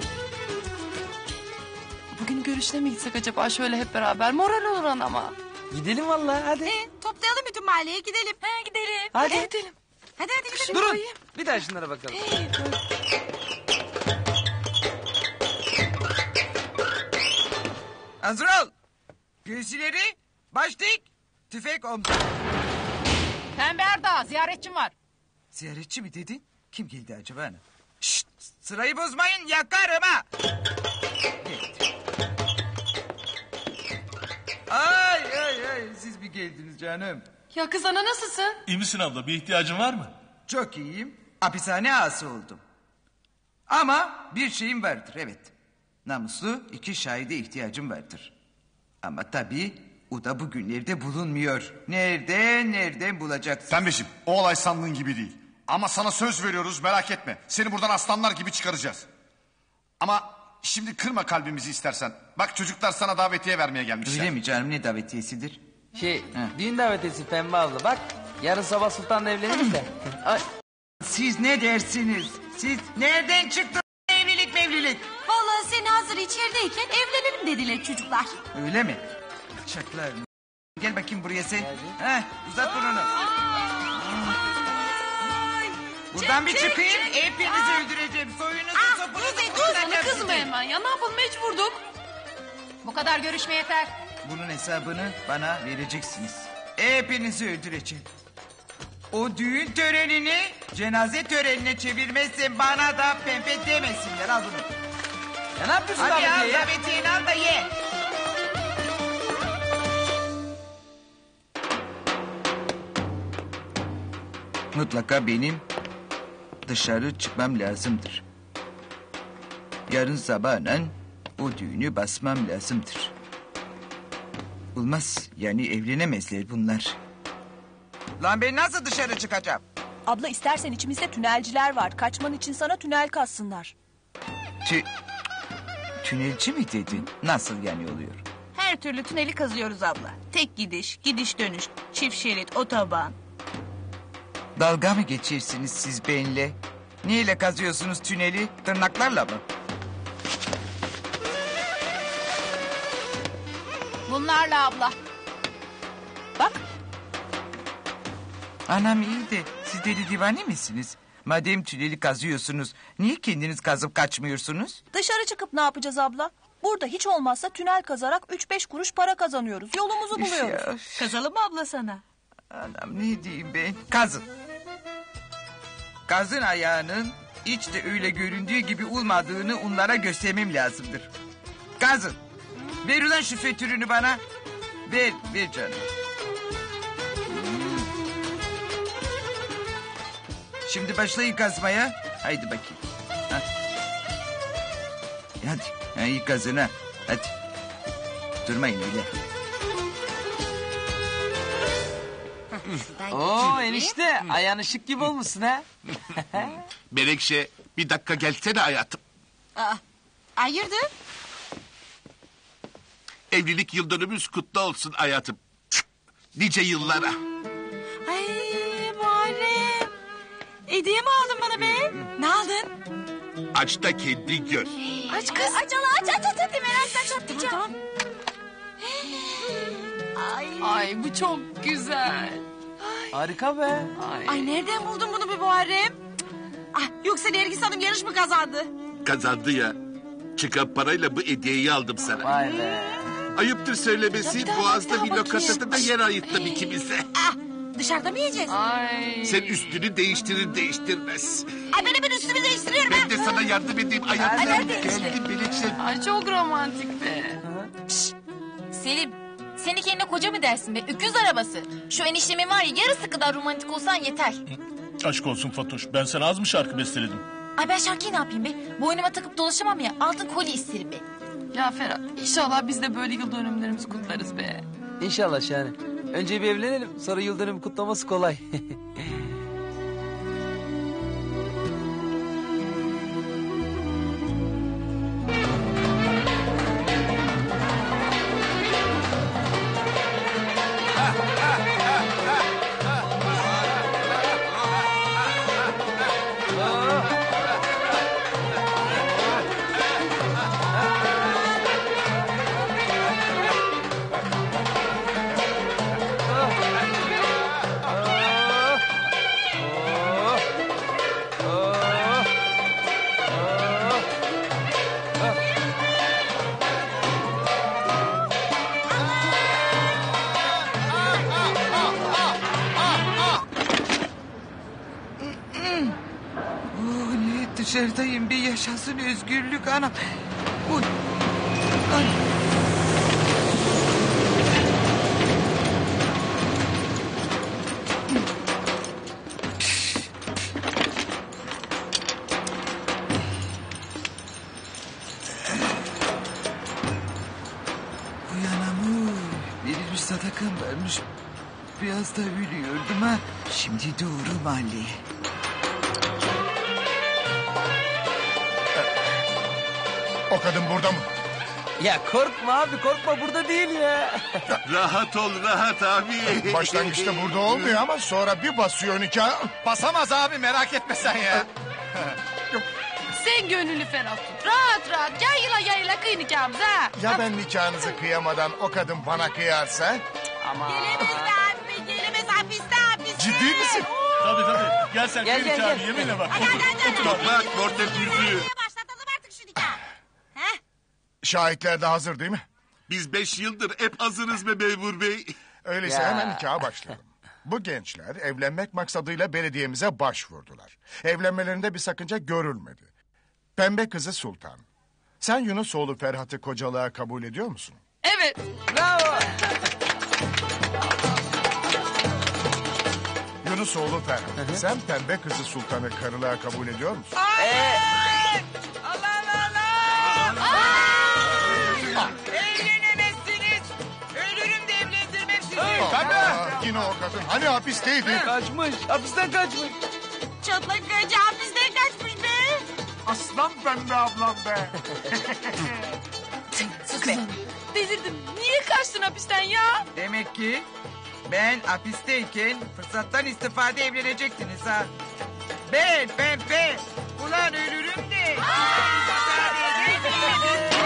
Speaker 7: Bugün görüşüne mi gitsek acaba şöyle hep beraber? Moral olur anama.
Speaker 2: Gidelim vallahi hadi.
Speaker 4: Toplayalım bütün mahalleye gidelim.
Speaker 6: Ha, gidelim.
Speaker 2: Hadi.
Speaker 7: Gidelim.
Speaker 4: Hadi gidelim.
Speaker 2: Durun. Bir daha şunlara bakalım.
Speaker 3: Hazır ol. Göğsüleri başlık. Tüfek omuz.
Speaker 17: Pembe Erdağ ziyaretçim var.
Speaker 3: Ziyaretçi mi dedin? Kim geldi acaba ana? Şşt, sırayı bozmayın yakarım ha. Ay siz bir geldiniz canım.
Speaker 7: Ya kız ana nasılsın?
Speaker 5: İyi misin abla? Bir ihtiyacın var mı?
Speaker 3: Çok iyiyim. Hapishane ağası oldum. Ama bir şeyim vardır evet. Namuslu 2 şahide ihtiyacım vardır. Ama tabii o da bugünlerde bulunmuyor. Nereden bulacaksın?
Speaker 11: Pembeciğim o olay sandığın gibi değil. Ama sana söz veriyoruz merak etme. Seni buradan aslanlar gibi çıkaracağız. Ama şimdi kırma kalbimizi istersen. Bak çocuklar sana davetiye vermeye gelmişler.
Speaker 3: Öyle mi canım ne davetiyesidir?
Speaker 2: Düğün davetiyesi pembe abla bak. Yarın sabah Sultan'la evlenelim de. Ay.
Speaker 3: Siz ne dersiniz? Siz nereden çıktı evlilik mevlilik?
Speaker 4: Vallahi seni hazır içerideyken evlenelim dediler çocuklar.
Speaker 3: Öyle mi? Çaklar. Gel bakayım buraya sen. Heh, uzat burnunu. Buradan bir çıkayım. Hepinizi öldüreceğim. Soyunuzu sopunuzu.
Speaker 7: Sana kızma hemen ya ne yapalım mecburduk.
Speaker 17: Bu kadar görüşme yeter.
Speaker 3: Bunun hesabını bana vereceksiniz. Hepinizi öldüreceğim. O düğün törenini cenaze törenine çevirmezsen bana da pembe demesinler. Al bunu.
Speaker 2: Ya ne yapıyorsun
Speaker 3: Hadi al
Speaker 2: davetiyeyi?
Speaker 3: davetiyeni al da ye. Mutlaka benim dışarı çıkmam lazımdır. Yarın sabahla o düğünü basmam lazımdır. Olmaz yani evlenemezler bunlar. Lan ben nasıl dışarı çıkacağım?
Speaker 17: Abla istersen içimizde tünelciler var. Kaçman için sana tünel kazsınlar.
Speaker 3: Tünelci mi dedin? Nasıl yani oluyor?
Speaker 1: Her türlü tüneli kazıyoruz abla. Tek gidiş, gidiş dönüş, çift şerit, otoban.
Speaker 3: Dalga mı geçirsiniz siz benimle? Neyle kazıyorsunuz tüneli? Tırnaklarla mı?
Speaker 17: Bunlarla abla. Bak.
Speaker 3: Anam iyi de siz deli divane misiniz? Madem tüneli kazıyorsunuz niye kendiniz kazıp kaçmıyorsunuz?
Speaker 17: Dışarı çıkıp ne yapacağız abla? Burada hiç olmazsa tünel kazarak 3-5 kuruş para kazanıyoruz. Yolumuzu buluyoruz.
Speaker 1: Kazalım mı abla sana?
Speaker 3: Anam ne diyeyim ben? Kazın. Kazın ayağının hiç de öyle göründüğü gibi olmadığını onlara göstermem lazımdır. Kazın. Ver ulan şu fötürünü bana. Ver canım. Şimdi başlayın kazmaya. Haydi bakayım. Ha. Hadi. Ha, iyi kazın ha. Hadi. Durmayın öyle.
Speaker 2: Oo enişte ayağın ışık gibi olmuşsun ha.
Speaker 16: Melekşe bir dakika gelsene hayatım.
Speaker 4: Hayırdır?
Speaker 16: Evlilik yıl dönümümüz kutlu olsun hayatım. Nice yıllara.
Speaker 19: Ay Muharrem. Hediye mi aldın bana be? Ne aldın?
Speaker 16: Aç da kendi gör.
Speaker 19: Aç kız. Aç hadi merakla çatlayacağım.
Speaker 7: Ay bu çok güzel.
Speaker 2: Harika be.
Speaker 4: Ay nereden buldun bunu be Muharrem? Yoksa Nergis Hanım yarış mı kazandı?
Speaker 16: Kazandı ya. Çıkan parayla bu hediyeyi aldım sana.
Speaker 2: Vay be.
Speaker 16: Ayıptır söylemesi, Boğaz'da bir lokantada da yer ayırttım ikimize.
Speaker 4: Dışarıda mı yiyeceğiz?
Speaker 7: Ay.
Speaker 16: Sen üstünü değiştirir değiştirmez.
Speaker 4: Ay ben üstümü değiştiriyorum.
Speaker 16: Ben de sana yardım edeyim ayaklarım geldi Melekşe.
Speaker 7: Ay çok romantik be.
Speaker 6: Selim, seni kendine koca mı dersin be? Öküz arabası. Şu eniştemin var ya yarısı kadar romantik olsan yeter.
Speaker 5: Aşk olsun Fatoş. Ben sana az mı şarkı besteledim?
Speaker 6: Ay ben şarkıyı ne yapayım be? Boynuma takıp dolaşamam ya. Altın kolye isterim be.
Speaker 7: Ya Ferhat inşallah biz de böyle yıl dönümlerimizi kutlarız be.
Speaker 2: İnşallah Şahane. Önce bir evlenelim sonra yıl dönümü kutlaması kolay.
Speaker 3: Dışarıdayım bir yaşasın özgürlük anam. Uy. Ay. Uyanamı. Verilmiş sadakam varmış. Biraz da ölüyordum ha. Şimdi doğru mahalleye.
Speaker 12: O kadın burada mı?
Speaker 2: Ya korkma abi korkma burada değil ya.
Speaker 16: Rahat ol rahat abi.
Speaker 12: Başlangıçta burada olmuyor ama sonra bir basıyor nikah.
Speaker 8: Basamaz abi merak etme sen ya.
Speaker 7: Sen gönlünü ferah tut. Rahat rahat yayıla kıy nikahımıza. Ha?
Speaker 12: Ya ben nikahınızı kıyamadan o kadın bana kıyarsa?
Speaker 2: Ama.
Speaker 19: Gelemez hapiste.
Speaker 12: Ciddi misin?
Speaker 5: Tabii. Gel sen
Speaker 2: Gel,
Speaker 5: gel,
Speaker 2: gel.
Speaker 5: yeminle bak.
Speaker 16: Toprak Mortet yüzüğü.
Speaker 19: Başlatalım artık şu nikahı.
Speaker 12: Şahitler de hazır değil mi?
Speaker 16: Biz 5 yıldır hep hazırız be memur bey.
Speaker 12: Öyleyse
Speaker 2: Ya.
Speaker 12: hemen nikaha başlayalım. Bu gençler evlenmek maksadıyla belediyemize başvurdular. Evlenmelerinde bir sakınca görülmedi. Pembe kızı Sultan. Sen Yunusoğlu Ferhat'ı kocalığa kabul ediyor musun?
Speaker 7: Evet.
Speaker 2: Bravo.
Speaker 12: Yunusoğlu Ferhat. Sen pembe kızı Sultan'ı karılığa kabul ediyor musun?
Speaker 19: Evlenemezsiniz. Ölürüm de evlendirmem sizi.
Speaker 12: Yine o kadın. Hani hapisteydi?
Speaker 2: Kaçmış hapisten kaçmış.
Speaker 19: Çatlak gacı hapisten kaçmış be.
Speaker 12: Aslan pembe ablam be.
Speaker 7: Sus be. Delirdim. Niye kaçtın hapisten ya?
Speaker 3: Demek ki ben hapisteyken fırsattan istifade evlenecektiniz ha. Ben. Ulan ölürüm de. İstifade edeyim.